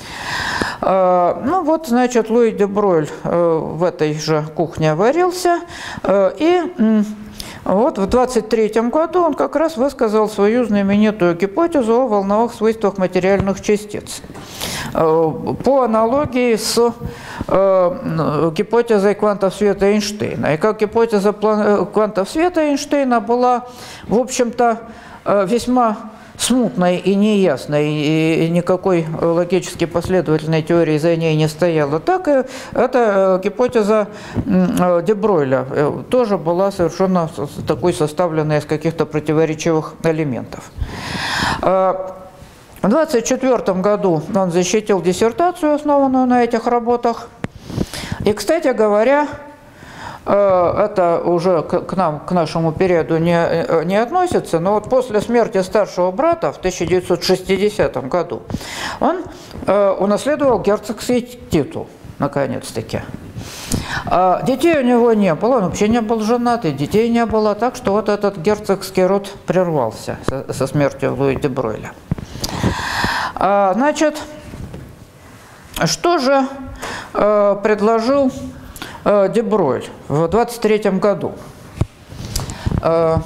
Ну вот, значит, Луи де Бройль в этой же кухне варился, и вот в двадцать третьем году он как раз высказал свою знаменитую гипотезу о волновых свойствах материальных частиц. По аналогии с гипотезой квантов света Эйнштейна. И как гипотеза квантов света Эйнштейна была, в общем-то, весьма смутной и неясной, и никакой логически последовательной теории за ней не стояла, так и эта гипотеза де Бройля тоже была совершенно такой составленной из каких-то противоречивых элементов. В двадцать четвёртом году он защитил диссертацию, основанную на этих работах. И, кстати говоря, это уже к нам, к нашему периоду не, не относится, но вот после смерти старшего брата в тысяча девятьсот шестидесятом году он унаследовал герцогский титул, наконец-таки. Детей у него не было, он вообще не был женат, и детей не было, так что вот этот герцогский род прервался со, со смертью Луи де Бройля. Значит, что же предложил де Бройль в двадцать третьем году? Ну,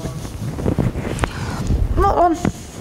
он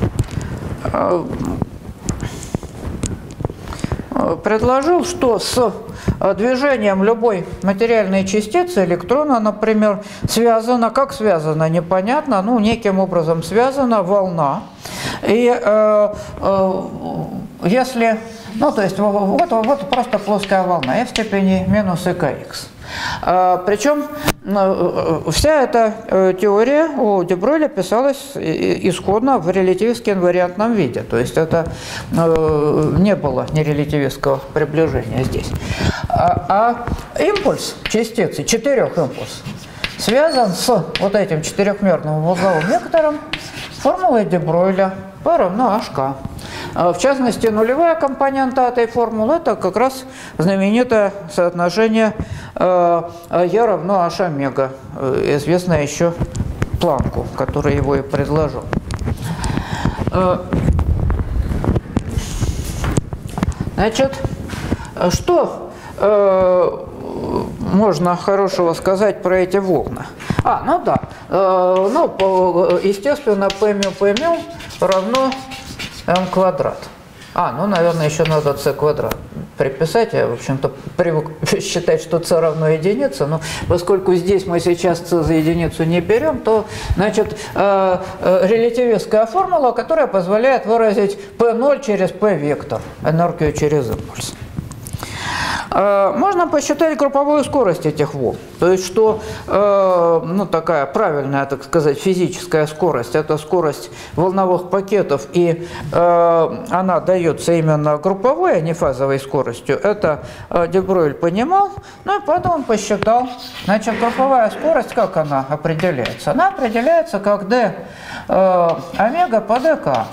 предложил, что с движением любой материальной частицы электрона, например, связана, как связана, непонятно, ну, неким образом связана волна. И э, э, если, ну, то есть вот, вот просто плоская волна, f в степени минус и kx. Причем вся эта теория у де Бройля писалась исходно в релятивистски-инвариантном виде. То есть это не было ни релятивистского приближения здесь. А импульс частицы, четырехимпульс, связан с вот этим четырехмерным узловым вектором формулой де Бройля P равно hk. В частности, нулевая компонента этой формулы – это как раз знаменитое соотношение E равно h омега, известное еще Планку, который его и предложил. Значит, что можно хорошего сказать про эти волны? А, ну да, ну, естественно, P μ P μ равно m квадрат. А, ну, наверное, еще надо c квадрат приписать. Я, в общем-то, привык считать, что c равно единице, но поскольку здесь мы сейчас c за единицу не берем, то, значит, э, э, релятивистская формула, которая позволяет выразить p ноль через p вектор, энергию через импульс. Можно посчитать групповую скорость этих волн. То есть, что ну, такая правильная, так сказать, физическая скорость – это скорость волновых пакетов, и она дается именно групповой, а не фазовой скоростью. Это де Бройль понимал, ну и потом он посчитал. Значит, групповая скорость, как она определяется? Она определяется как d омега по dk.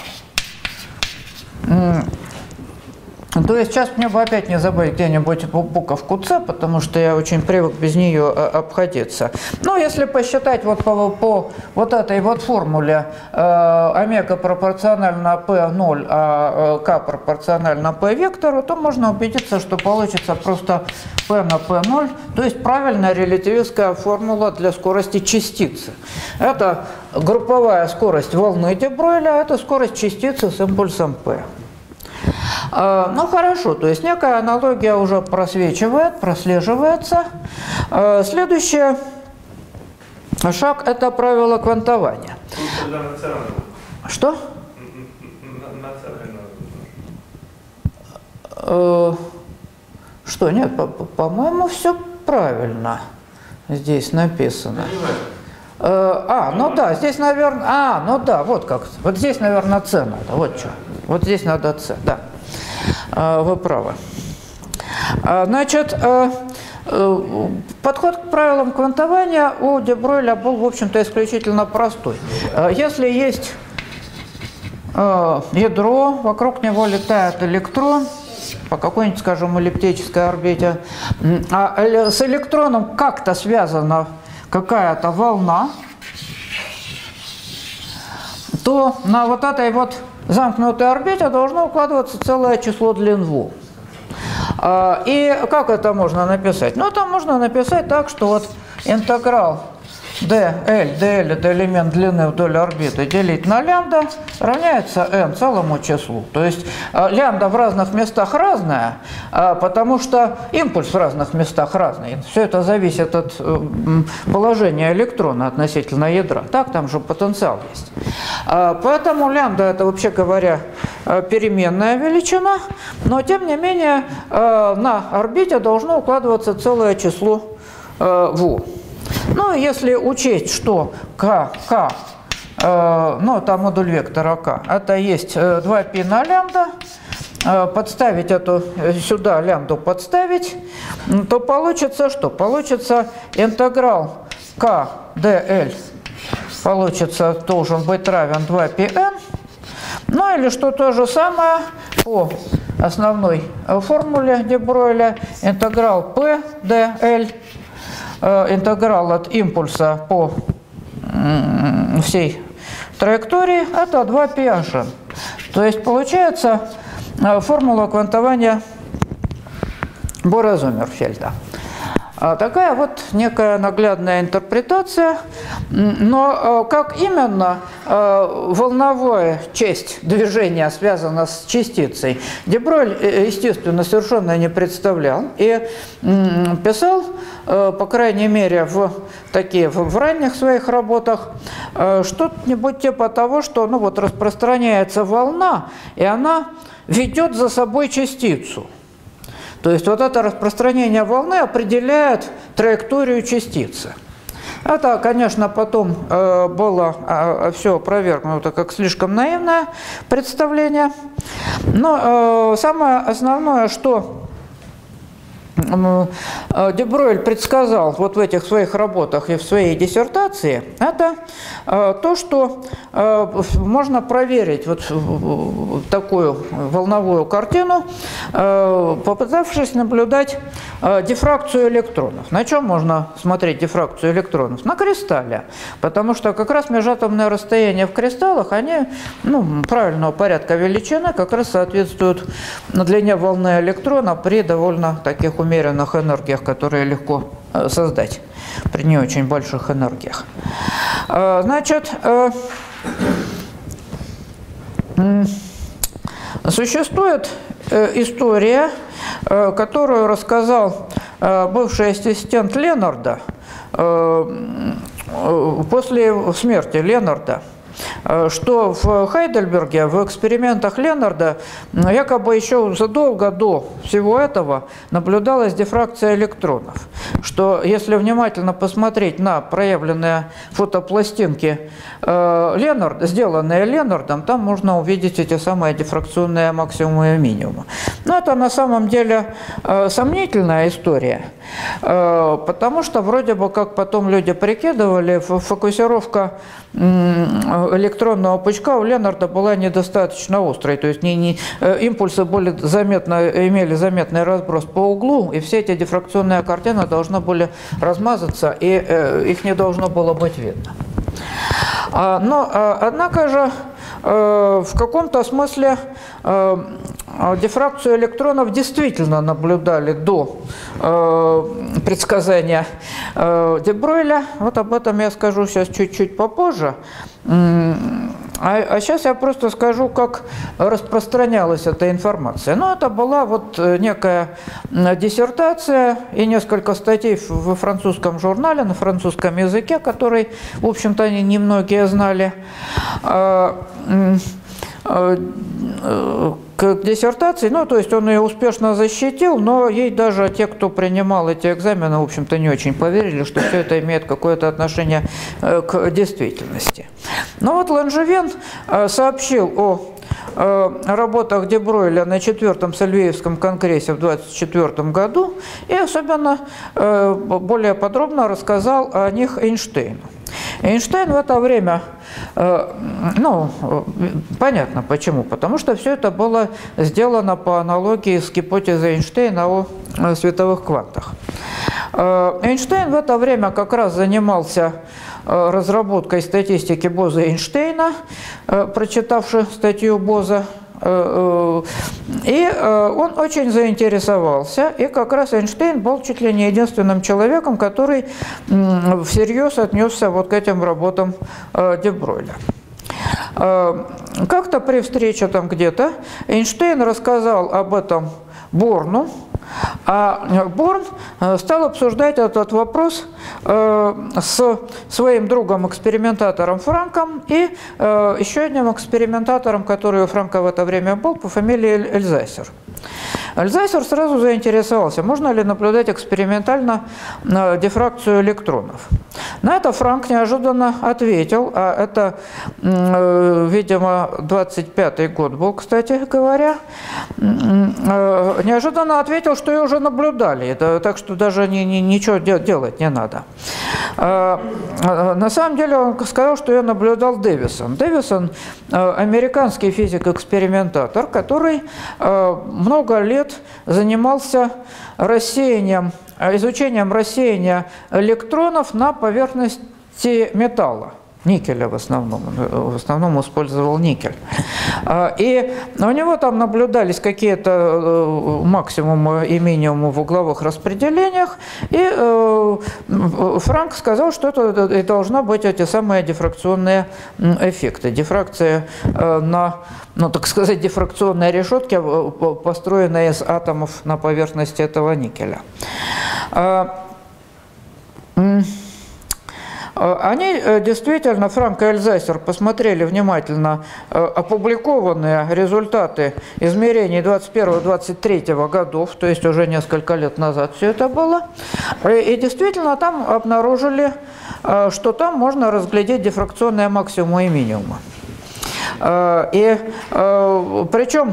То есть сейчас мне бы опять не забыть где-нибудь буковку С, потому что я очень привык без нее обходиться. Но если посчитать вот по, по вот этой вот формуле э, омега пропорционально P ноль, а K пропорционально P вектору, то можно убедиться, что получится просто P на P ноль, то есть правильная релятивистская формула для скорости частицы. Это групповая скорость волны де Бройля, это скорость частицы с импульсом P. Ну хорошо, то есть некая аналогия уже просвечивает, прослеживается. Следующий шаг – это правило квантования. Что? Что? Нет, по-моему, все правильно здесь написано. А, ну да, здесь, наверное, а, ну да, вот как, вот здесь, наверное, С надо, вот что, вот здесь надо С, да, вы правы. Значит, подход к правилам квантования у де Бройля был, в общем-то, исключительно простой. Если есть ядро, вокруг него летает электрон по какой-нибудь, скажем, эллиптической орбите, а с электроном как-то связана какая-то волна, то на вот этой вот замкнутой орбите должно укладываться целое число длин волн. И как это можно написать? Ну, это можно написать так, что вот интеграл dl, dl это элемент длины вдоль орбиты, делить на лямбда равняется n целому числу. То есть лямбда в разных местах разная, потому что импульс в разных местах разный. Все это зависит от положения электрона относительно ядра. Так, там же потенциал есть. Поэтому лямбда это, вообще говоря, переменная величина, но тем не менее на орбите должно укладываться целое число волн. Ну, если учесть, что k, k э, ну, это модуль вектора k, это есть два π на лямбда, э, подставить эту, сюда лямбду подставить, то получится что? Получится интеграл k dl, получится, должен быть равен два π n, ну, или что то же самое по основной формуле де Бройля, интеграл p dl, интеграл от импульса по всей траектории – это два π h n. То есть получается формула квантования Бора-Зоммерфельда. Такая вот некая наглядная интерпретация, но как именно волновая часть движения связана с частицей, де Бройль, естественно, совершенно не представлял и писал, по крайней мере, в, такие, в ранних своих работах, что-нибудь типа того, что ну, вот, распространяется волна, и она ведет за собой частицу. То есть вот это распространение волны определяет траекторию частицы. Это, конечно, потом э, было э, все опровергнуто как слишком наивное представление. Но э, самое основное, что де Бройль предсказал вот в этих своих работах и в своей диссертации, это то, что можно проверить вот такую волновую картину, попытавшись наблюдать дифракцию электронов. На чем можно смотреть дифракцию электронов? На кристалле, потому что как раз межатомное расстояние в кристаллах, они ну, правильного порядка величины как раз соответствуют длине волны электрона при довольно таких умеренных энергиях, которые легко создать при не очень больших энергиях. Значит, существует история, которую рассказал бывший ассистент Ленарда после смерти Ленарда, что в Хайдельберге в экспериментах Ленарда якобы еще задолго до всего этого наблюдалась дифракция электронов, что если внимательно посмотреть на проявленные фотопластинки Ленарда, сделанные Ленардом, там можно увидеть эти самые дифракционные максимумы и минимумы. Но это на самом деле сомнительная история, потому что вроде бы, как потом люди прикидывали, фокусировка электронного пучка у Ленарда была недостаточно острой, то есть не, не, импульсы были заметно, имели заметный разброс по углу, и все эти дифракционные картины должны были размазаться, и э, их не должно было быть видно. А, но, а, однако же, э, в каком-то смысле э, дифракцию электронов действительно наблюдали до э, предсказания э, де Бройля. Вот об этом я скажу сейчас чуть-чуть попозже. А, а сейчас я просто скажу, как распространялась эта информация. Ну, это была вот некая диссертация и несколько статей во французском журнале, на французском языке, который, в общем-то, немногие знали. К диссертации, ну, то есть он ее успешно защитил, но ей даже те, кто принимал эти экзамены, в общем-то, не очень поверили, что все это имеет какое-то отношение к действительности. Но вот Ланжевен сообщил о работах де Бройля на четвертом Сальвеевском конгрессе в двадцать четвёртом году и особенно более подробно рассказал о них Эйнштейну. Эйнштейн в это время, ну, понятно почему, потому что все это было сделано по аналогии с гипотезой Эйнштейна о световых квантах. Эйнштейн в это время как раз занимался разработкой статистики Боза-Эйнштейна, прочитавши статью Боза. И он очень заинтересовался, и как раз Эйнштейн был чуть ли не единственным человеком, который всерьез отнесся вот к этим работам де Бройля. Как-то при встрече там где-то Эйнштейн рассказал об этом Борну, а Борн стал обсуждать этот вопрос с своим другом-экспериментатором Франком и еще одним экспериментатором, который у Франка в это время был, по фамилии Эльзайсер. Эльзайсер сразу заинтересовался, можно ли наблюдать экспериментально дифракцию электронов. На это Франк неожиданно ответил, а это, видимо, двадцать пятый год был, кстати говоря, неожиданно ответил, что ее уже наблюдали, это, так что даже ни, ни, ничего делать не надо. На самом деле он сказал, что ее наблюдал Дэвисон. Дэвисон – американский физик-экспериментатор, который много лет занимался рассеянием, изучением рассеяния электронов на поверхности металла. Никеля в основном, в основном использовал никель. И у него там наблюдались какие-то максимумы и минимумы в угловых распределениях, и Франк сказал, что это и должны быть эти самые дифракционные эффекты. Дифракция на, ну так сказать, дифракционные решетки, построенные из атомов на поверхности этого никеля. Они действительно, Франк и Эльзайсер, посмотрели внимательно опубликованные результаты измерений двадцать первого — двадцать третьего годов, то есть уже несколько лет назад все это было, и действительно там обнаружили, что там можно разглядеть дифракционные максимумы и минимумы. И причем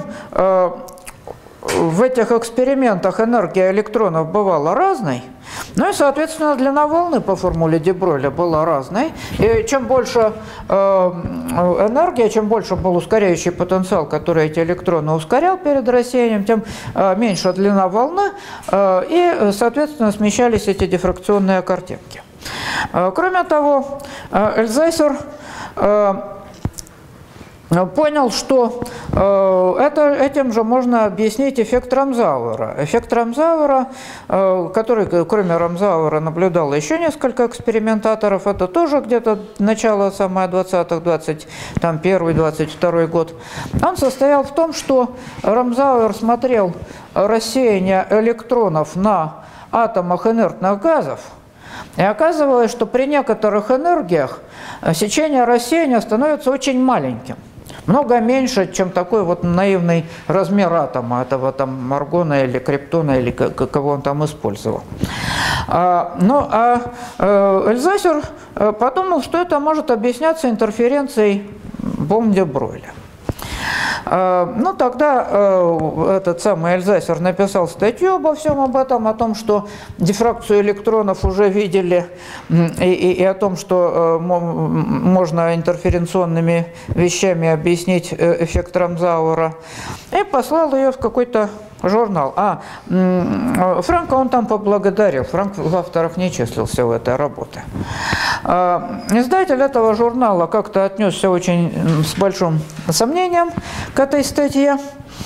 в этих экспериментах энергия электронов бывала разной, ну и, соответственно, длина волны по формуле де Бройля была разной. И чем больше э, энергия, чем больше был ускоряющий потенциал, который эти электроны ускорял перед рассеянием, тем э, меньше длина волны, э, и, соответственно, смещались эти дифракционные картинки. Э, кроме того, э, Эльзайсер э, понял, что э, это, этим же можно объяснить эффект Рамсауэра. Эффект Рамсауэра, э, который, кроме Рамсауэра, наблюдало еще несколько экспериментаторов, это тоже где-то начало самое двадцатых, двадцать первый — двадцать второй год. Он состоял в том, что Рамсауэр смотрел рассеяние электронов на атомах инертных газов, и оказывалось, что при некоторых энергиях сечение рассеяния становится очень маленьким. Много меньше, чем такой вот наивный размер атома, этого там аргона или криптона, или кого он там использовал. А, ну, а Эльзайсер подумал, что это может объясняться интерференцией Бом-де Бройля. Ну, тогда э, этот самый Эльзайсер написал статью обо всем об этом, о том, что дифракцию электронов уже видели, и, и, и о том, что э, можно интерференционными вещами объяснить эффект Рамсауэра, и послал ее в какой-то журнал. А Франка он там поблагодарил. Франк в авторах не числился в этой работе. Издатель этого журнала как-то отнесся очень с большим сомнением к этой статье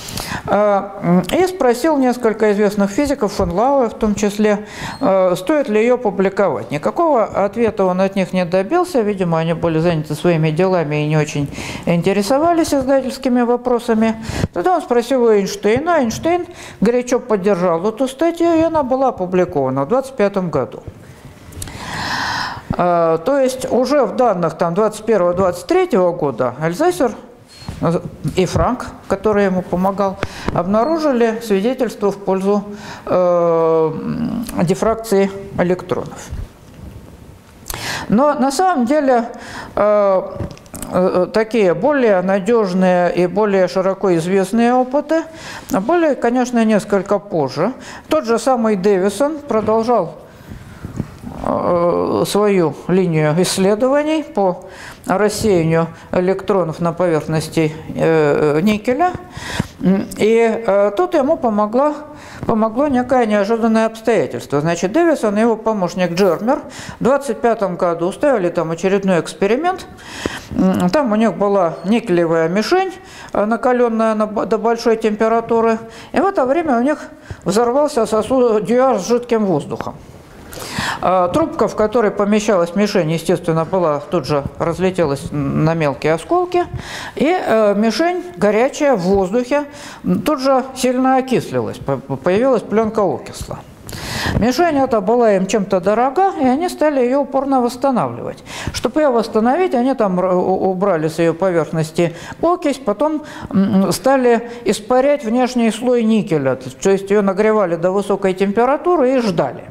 и спросил несколько известных физиков, фон Лауэ в том числе, стоит ли ее публиковать. Никакого ответа он от них не добился. Видимо, они были заняты своими делами и не очень интересовались издательскими вопросами. Тогда он спросил у Эйнштейна. Эйнштейн горячо поддержал эту статью, и она была опубликована в двадцать пятом году. То есть уже в данных там двадцать первого — двадцать третьего года Эльзайсер и Франк, который ему помогал, обнаружили свидетельство в пользу э, дифракции электронов. Но на самом деле э, такие более надежные и более широко известные опыты были, конечно, несколько позже. Тот же самый Дэвисон продолжал свою линию исследований по рассеянию электронов на поверхности никеля. И тут ему помогло, помогло некое неожиданное обстоятельство. Значит, Дэвисон и его помощник Джермер в двадцать пятом году устроили там очередной эксперимент. Там у них была никелевая мишень, накаленная до большой температуры. И в это время у них взорвался сосуд дюар с жидким воздухом. Трубка, в которой помещалась мишень, естественно, была тут же разлетелась на мелкие осколки, и мишень горячая в воздухе тут же сильно окислилась, появилась пленка окисла. Мишень эта была им чем-то дорога, и они стали ее упорно восстанавливать. Чтобы ее восстановить, они там убрали с ее поверхности окись, потом стали испарять внешний слой никеля, то есть ее нагревали до высокой температуры и ждали.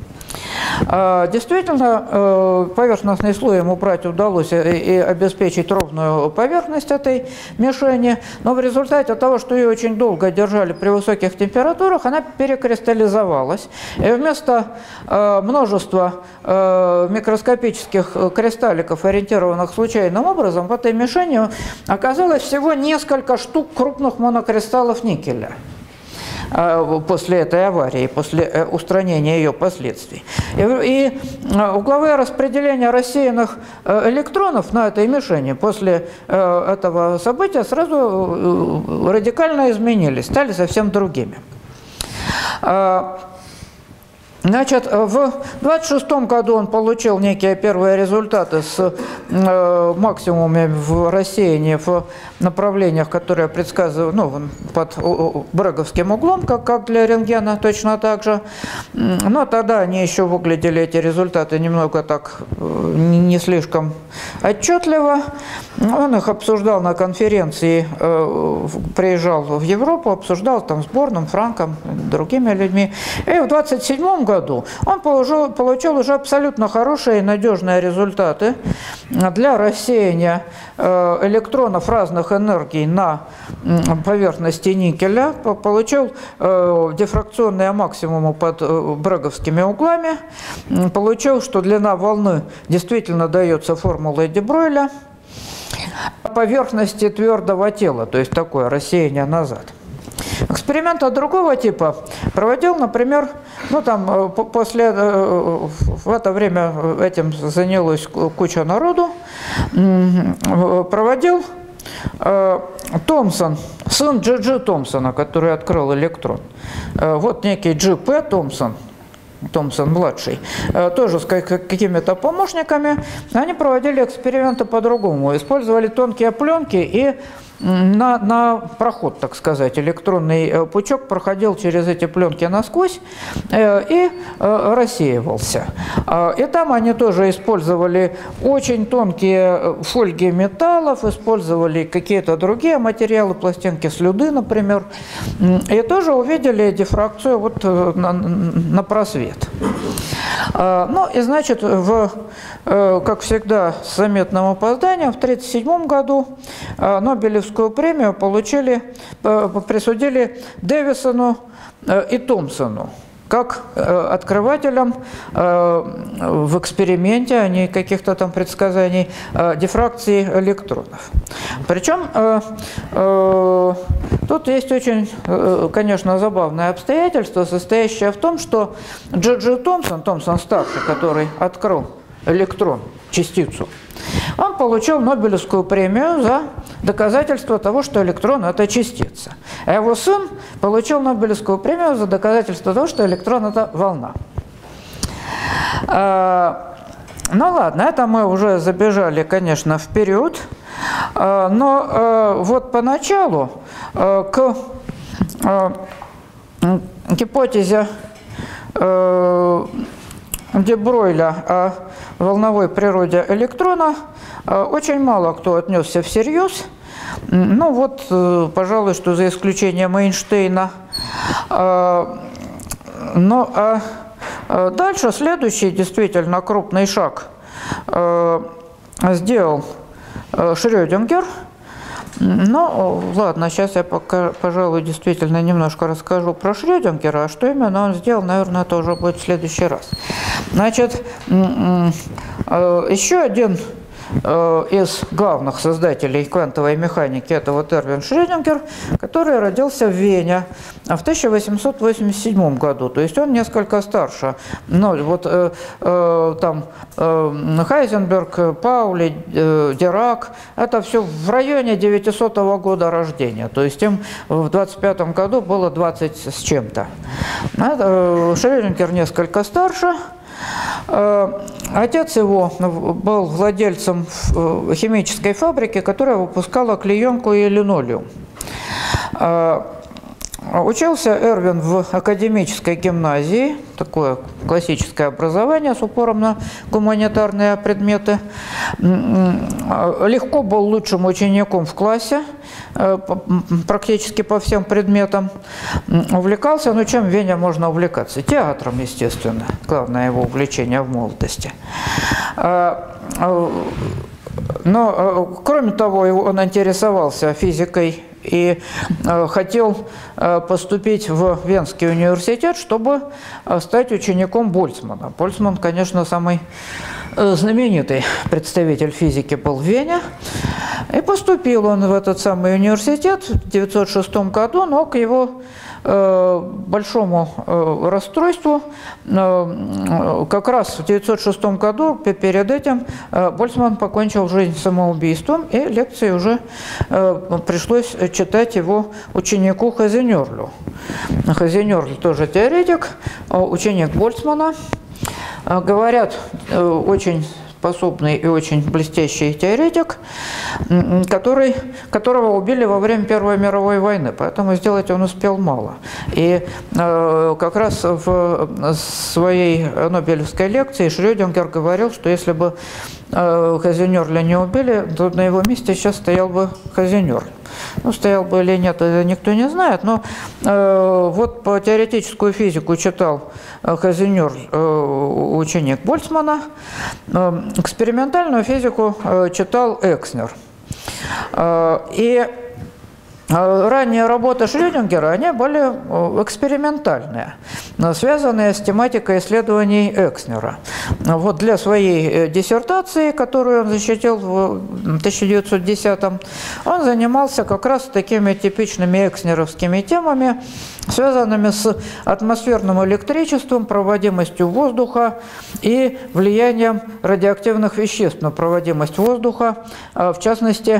Действительно, поверхностный слой им убрать удалось и обеспечить ровную поверхность этой мишени, но в результате того, что ее очень долго держали при высоких температурах, она перекристаллизовалась. И вместо множества микроскопических кристалликов, ориентированных случайным образом, в этой мишени оказалось всего несколько штук крупных монокристаллов никеля после этой аварии, после устранения ее последствий. И, и угловое распределение рассеянных электронов на этой мишени после этого события сразу радикально изменились, стали совсем другими. Значит, в двадцать шестом году он получил некие первые результаты с э, максимумами в рассеянии в направлениях, которые предсказывают, ну, под бреговским углом, как, как для рентгена, точно так же. Но тогда они еще выглядели, эти результаты, немного так не слишком отчетливо. Он их обсуждал на конференции, э, приезжал в Европу, обсуждал там с Борном, Франком, другими людьми. И в двадцать седьмом году он получил, получил уже абсолютно хорошие и надежные результаты для рассеяния электронов разных энергий на поверхности никеля. Получил дифракционные максимумы под бреговскими углами. Получил, что длина волны действительно дается формулой де Бройля. Поверхности твердого тела, то есть такое рассеяние назад. Эксперименты другого типа проводил, например, ну там после, в это время этим занялась куча народу, проводил Томпсон, сын Джи Джи Томпсона, который открыл электрон. Вот некий Джи Пэ Томпсон, Томпсон-младший, тоже с какими-то помощниками, они проводили эксперименты по-другому, использовали тонкие пленки и на, на проход, так сказать, электронный пучок проходил через эти пленки насквозь и рассеивался. И там они тоже использовали очень тонкие фольги металлов, использовали какие-то другие материалы, пластинки слюды, например, и тоже увидели дифракцию вот на, на просвет. Ну и, значит, в, как всегда, с заметным опозданием, в тысяча девятьсот тридцать седьмом году Нобелевскую премию получили, присудили Дэвисону и Томпсону как открывателям в эксперименте, а не каких-то там предсказаний, дифракции электронов. Причем тут есть очень, конечно, забавное обстоятельство, состоящее в том, что Джи Джи Томпсон, Томпсон-старший, который открыл электрон, частицу, он получил Нобелевскую премию за доказательство того, что электрон – это частица. А его сын получил Нобелевскую премию за доказательство того, что электрон – это волна. Ну ладно, это мы уже забежали, конечно, вперед. Но вот поначалу к гипотезе де Бройля о волновой природе электрона очень мало кто отнесся всерьез. Ну вот, пожалуй, что за исключением Эйнштейна. Ну а дальше следующий действительно крупный шаг сделал Шрёдингер. Ну, ладно, сейчас я пока, пожалуй, действительно немножко расскажу про Шрёдингера, а что именно он сделал, наверное, это уже будет в следующий раз. Значит, еще один из главных создателей квантовой механики, это вот Эрвин Шрёдингер, который родился в Вене в тысяча восемьсот восемьдесят седьмом году, то есть он несколько старше. Но вот э, э, там э, Хайзенберг, Паули, э, Дирак, это все в районе девятисотого года рождения, то есть им в двадцать пятом году было двадцать с чем-то. Э, Шрёдингер несколько старше. Отец его был владельцем химической фабрики, которая выпускала клеенку и линолеум. Учился Эрвин в академической гимназии, такое классическое образование с упором на гуманитарные предметы. Легко был лучшим учеником в классе, практически по всем предметам. Увлекался, ну чем в Вене можно увлекаться? Театром, естественно, главное его увлечение в молодости. Но, кроме того, он интересовался физикой и э, хотел э, поступить в Венский университет, чтобы э, стать учеником Больцмана. Больцман, конечно, самый э, знаменитый представитель физики был в Вене. И поступил он в этот самый университет в тысяча девятьсот шестом году, но к его э, большому э, расстройству э, как раз в тысяча девятьсот шестом году, перед этим, э, Больцман покончил жизнь самоубийством, и лекции уже э, пришлось читать его ученику Хазенёрлю. Хазенёрль тоже теоретик, ученик Больцмана. Говорят, очень способный и очень блестящий теоретик, который, которого убили во время Первой мировой войны, поэтому сделать он успел мало. И э, как раз в своей Нобелевской лекции Шрёдингер говорил, что если бы э, Хазенёрля не убили, то на его месте сейчас стоял бы Хазенёрль. Ну, стоял бы или нет, это никто не знает, но э, вот по теоретическую физику читал Хазенёрль, э, ученик Больцмана, э, экспериментальную физику э, читал Экснер. Э, и ранние работы Шрёдингера, они были экспериментальные, связанные с тематикой исследований Экснера. Вот для своей диссертации, которую он защитил в тысяча девятьсот десятом, он занимался как раз такими типичными экснеровскими темами, связанными с атмосферным электричеством, проводимостью воздуха и влиянием радиоактивных веществ на проводимость воздуха, в частности,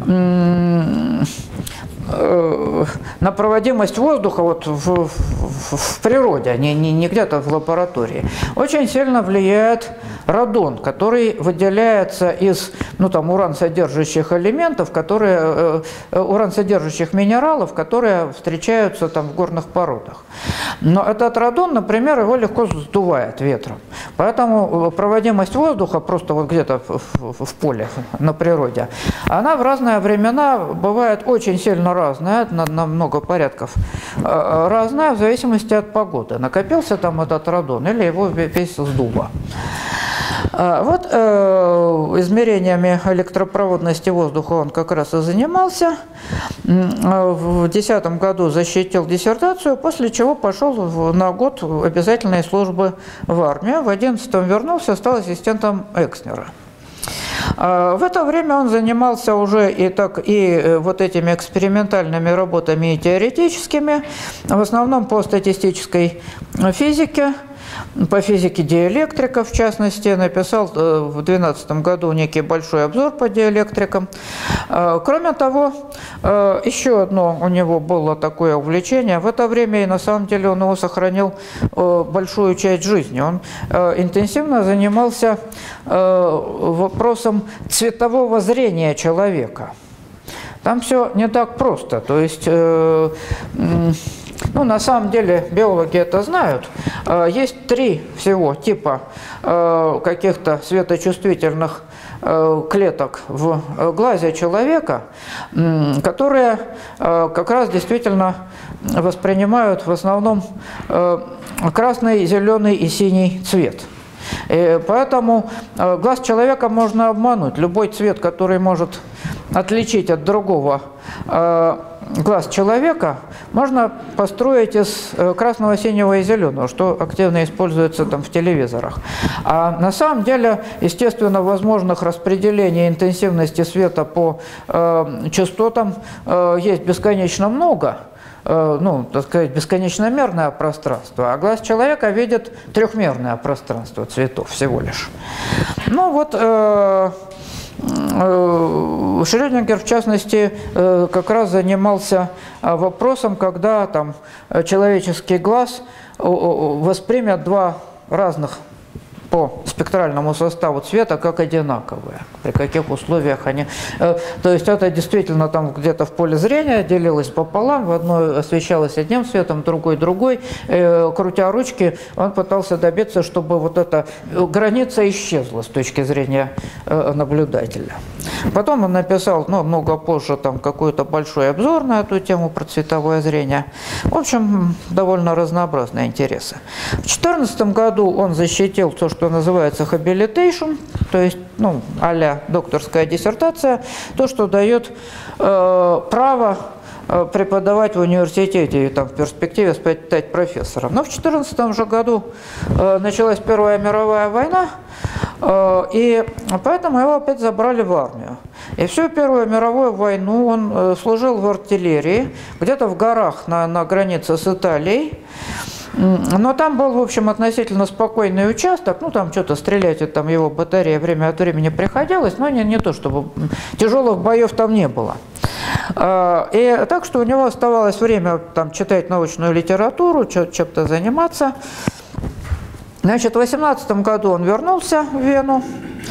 на проводимость воздуха вот в, в, в природе, а не, не, не где-то в лаборатории, очень сильно влияет радон, который выделяется из ну, там, уран-содержащих элементов, которые, э, уран-содержащих минералов, которые встречаются там, в горных породах. Но этот радон, например, его легко сдувает ветром. Поэтому проводимость воздуха просто вот где-то в, в, в поле, на природе, она в разные времена бывает очень сильно разная, на, на много порядков разная, в зависимости от погоды. Накопился там этот радон или его весь сдуло. Вот э, измерениями электропроводности воздуха он как раз и занимался. В две тысячи десятом году защитил диссертацию, после чего пошел в, на год обязательной службы в армию. В две тысячи одиннадцатом вернулся, стал ассистентом Экснера. В это время он занимался уже и, так, и вот этими экспериментальными работами и теоретическими, в основном по статистической физике, по физике диэлектрика, в частности, написал в две тысячи двенадцатом году некий большой обзор по диэлектрикам. Кроме того, еще одно у него было такое увлечение. В это время, и на самом деле, он его сохранил большую часть жизни. Он интенсивно занимался вопросом цветового зрения человека. Там все не так просто. То есть, э, ну, на самом деле, биологи это знают. Э, есть три всего типа э, каких-то светочувствительных э, клеток в глазе человека, э, которые э, как раз действительно воспринимают в основном э, красный, зеленый и синий цвет. И поэтому глаз человека можно обмануть. Любой цвет, который может отличить от другого глаз человека, можно построить из красного, синего и зеленого, что активно используется там в телевизорах. А на самом деле, естественно, возможных распределений интенсивности света по э, частотам э, есть бесконечно много. Э, ну, так сказать, бесконечномерное пространство, а глаз человека видит трехмерное пространство цветов всего лишь. Ну вот... Э, Шрёдингер, в частности, как раз занимался вопросом, когда там человеческий глаз воспримет два разных по спектральному составу цвета как одинаковые, при каких условиях они... То есть это действительно там где-то в поле зрения делилось пополам, в одной освещалось одним цветом, другой другой. Крутя ручки, он пытался добиться, чтобы вот эта граница исчезла с точки зрения наблюдателя. Потом он написал, ну, много позже, там какой-то большой обзор на эту тему про цветовое зрение. В общем, довольно разнообразные интересы. В две тысячи четырнадцатом году он защитил то, что называется habilitation, то есть, ну, а-ля докторская диссертация, то, что дает э, право э, преподавать в университете и там в перспективе стать профессором. Но в две тысячи четырнадцатом же году э, началась Первая мировая война, э, и поэтому его опять забрали в армию. И всю Первую мировую войну он э, служил в артиллерии, где-то в горах на, на границе с Италией. Но там был, в общем, относительно спокойный участок, ну, там что-то стрелять, это, там его батарея время от времени приходилось, но не, не то, чтобы тяжелых боев там не было. И так что у него оставалось время там читать научную литературу, чем-то заниматься. Значит, в две тысячи восемнадцатом году он вернулся в Вену.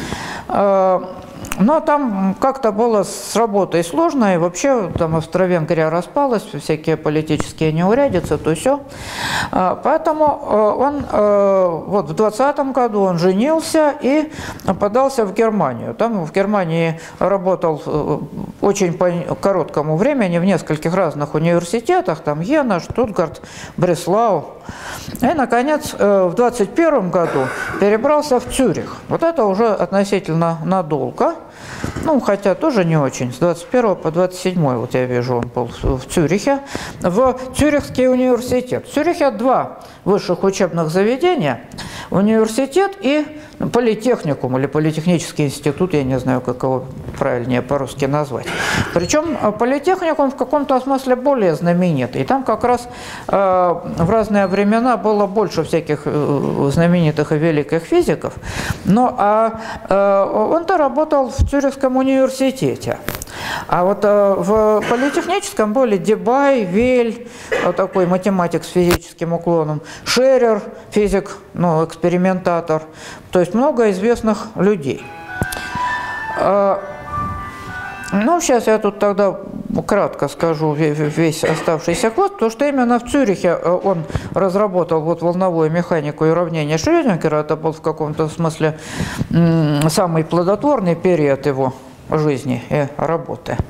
Но там как-то было с работой сложно, и вообще там Австро-Венгрия распалась, всякие политические неурядицы, то все. Поэтому он вот в двадцатом году он женился и подался в Германию. Там в Германии работал очень по короткому времени в нескольких разных университетах, там Йена, Штутгарт, Бреслау. И, наконец, в двадцать первом году перебрался в Цюрих. Вот это уже относительно надолго. Ну, хотя тоже не очень. С двадцать первого по двадцать седьмой, вот я вижу, он был в Цюрихе, в Цюрихский университет. В Цюрихе два высших учебных заведения. Университет и политехникум, или политехнический институт, я не знаю, как его правильнее по-русски назвать. Причем политехникум в каком-то смысле более знаменитый. И там как раз э, в разные времена было больше всяких э, знаменитых и великих физиков. Но а, э, он-то работал в Цюрихском университете. А вот э, в политехническом были Дебай, Вель, вот такой математик с физическим уклоном, Шерер, физик, ну, экспериментатор, то есть много известных людей. Э, ну, сейчас я тут тогда кратко скажу весь оставшийся код, потому что именно в Цюрихе он разработал вот волновую механику и уравнение Шрёдингера. Это был в каком-то смысле самый плодотворный период его жизни и работы.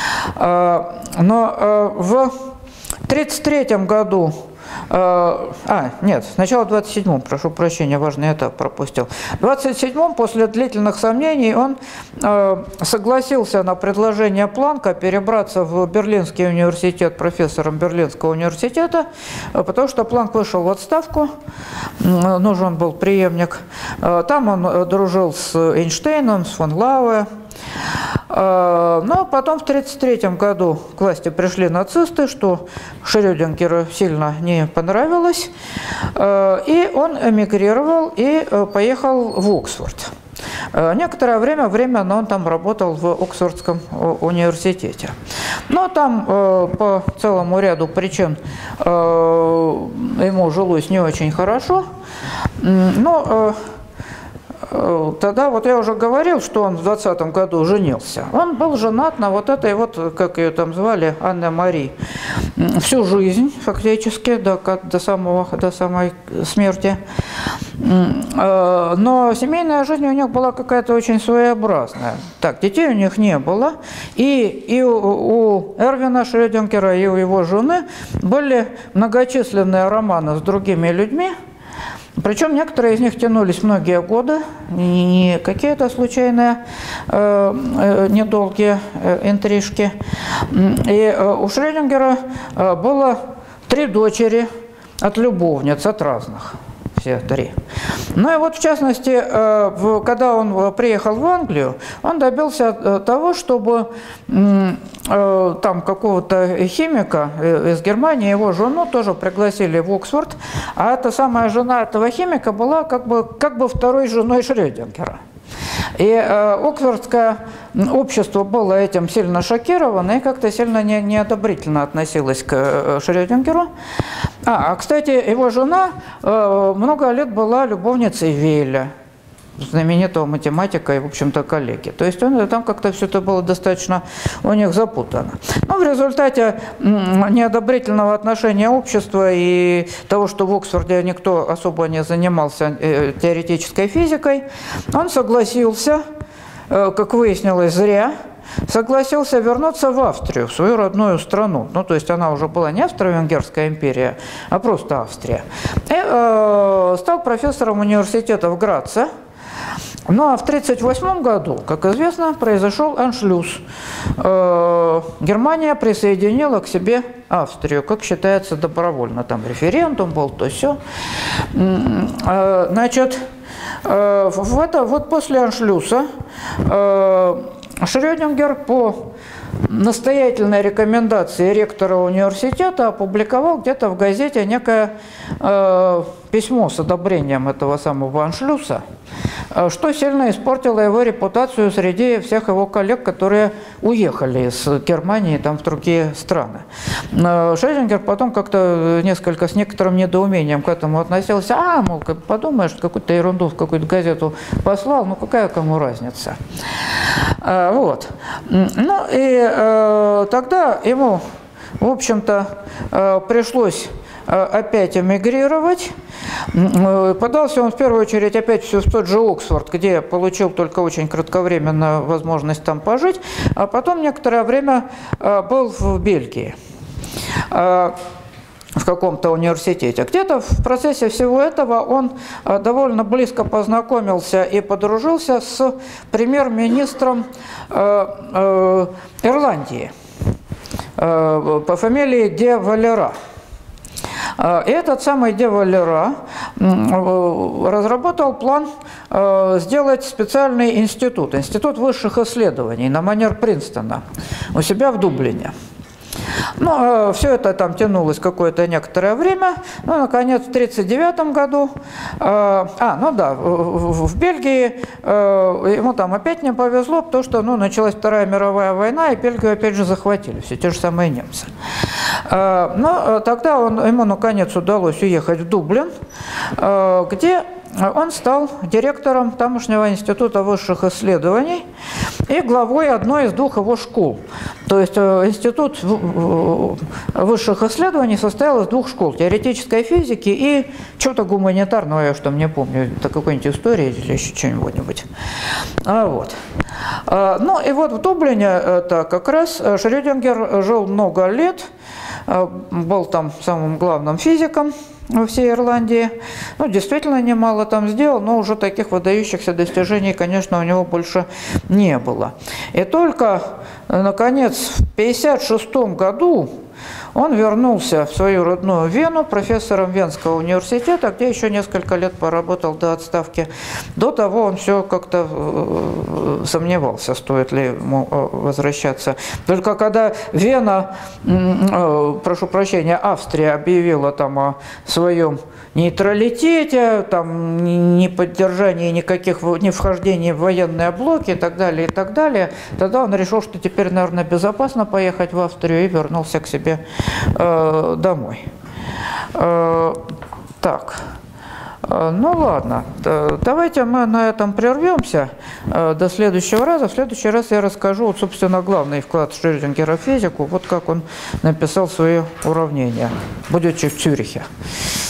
Но в тридцать третьем году, а, нет, сначала в двадцать седьмом, прошу прощения, важный этап пропустил. В двадцать седьмом, после длительных сомнений, он согласился на предложение Планка перебраться в Берлинский университет профессором Берлинского университета, потому что Планк вышел в отставку, нужен был преемник. Там он дружил с Эйнштейном, с фон Лауэ. Но потом в тридцать третьем году к власти пришли нацисты, что Шрёдингеру сильно не понравилось, и он эмигрировал и поехал в Оксфорд. Некоторое время, временно он там работал в Оксфордском университете. Но там по целому ряду причин ему жилось не очень хорошо. Но тогда, вот я уже говорил, что он в двадцатом году женился. Он был женат на вот этой вот, как ее там звали, Анне-Мари, всю жизнь фактически, до, до, самого, до самой смерти. Но семейная жизнь у них была какая-то очень своеобразная. Так, детей у них не было. И, и у, у Эрвина Шрёдингера, и у его жены были многочисленные романы с другими людьми. Причем некоторые из них тянулись многие годы, не какие-то случайные, э, э, недолгие э, интрижки. И э, у Шрёдингера э, было три дочери от любовниц, от разных. Все три. Ну и вот, в частности, когда он приехал в Англию, он добился того, чтобы там какого-то химика из Германии, его жену тоже пригласили в Оксфорд, а эта самая жена этого химика была как бы, как бы второй женой Шрёдингера. И э, Оксфордское общество было этим сильно шокировано и как-то сильно не, неодобрительно относилось к э, Шрёдингеру. А, а, кстати, его жена э, много лет была любовницей Вейля, знаменитого математика и, в общем-то, коллеги. То есть он, там как-то все это было достаточно у них запутано. Но в результате неодобрительного отношения общества и того, что в Оксфорде никто особо не занимался теоретической физикой, он согласился, как выяснилось, зря, согласился вернуться в Австрию, в свою родную страну. Ну, то есть она уже была не Австро-Венгерская империя, а просто Австрия. И э, стал профессором университета в Граце. Ну а в тысяча девятьсот тридцать восьмом году, как известно, произошел аншлюс. Германия присоединила к себе Австрию, как считается, добровольно. Там референдум был, то все. Значит, в это, вот после аншлюса Шрёдингер по настоятельной рекомендации ректора университета опубликовал где-то в газете некое э, письмо с одобрением этого самого аншлюса, что сильно испортило его репутацию среди всех его коллег, которые уехали из Германии там, в другие страны. Шрёдингер потом как-то несколько с некоторым недоумением к этому относился. А, мол, подумаешь, какую-то ерунду в какую-то газету послал, ну какая кому разница. Вот. Ну и э, тогда ему, в общем-то, э, пришлось опять эмигрировать. Подался он в первую очередь опять все в тот же Оксфорд, где получил только очень кратковременно возможность там пожить, а потом некоторое время был в Бельгии, в каком-то университете. Где-то в процессе всего этого он довольно близко познакомился и подружился с премьер-министром Ирландии по фамилии де Валера. И этот самый де Валера разработал план сделать специальный институт, институт высших исследований на манер Принстона у себя в Дублине. Ну, все это там тянулось какое-то некоторое время. Ну, наконец, в тысяча девятьсот тридцать девятом году, а, ну да, в, в Бельгии ему там опять не повезло, потому что, ну, началась Вторая мировая война, и Бельгию опять же захватили, все те же самые немцы. Но тогда он, ему, наконец, удалось уехать в Дублин, где он стал директором тамошнего института высших исследований и главой одной из двух его школ. То есть институт высших исследований состоял из двух школ – теоретической физики и чего-то гуманитарного, я что не помню, это какой-нибудь истории или еще чего-нибудь. А, вот. Ну и вот в Дублине это как раз Шрёдингер жил много лет, был там самым главным физиком во всей Ирландии. Ну, действительно немало там сделал, но уже таких выдающихся достижений, конечно, у него больше не было. И только, наконец, в тысяча девятьсот пятьдесят шестом году он вернулся в свою родную Вену профессором Венского университета, где еще несколько лет поработал до отставки. До того он все как-то э, сомневался, стоит ли ему э, возвращаться. Только когда Вена, э, прошу прощения, Австрия объявила там о своем нейтралитете, там, не поддержании никаких, не вхождения в военные блоки и так далее, и так далее, тогда он решил, что теперь, наверное, безопасно поехать в Австрию и вернулся к себе э, домой. Э, так, э, ну ладно, давайте мы на этом прервемся э, до следующего раза. В следующий раз я расскажу, вот, собственно, главный вклад Шрёдингера в физику, вот как он написал свои уравнения, будучи в Цюрихе.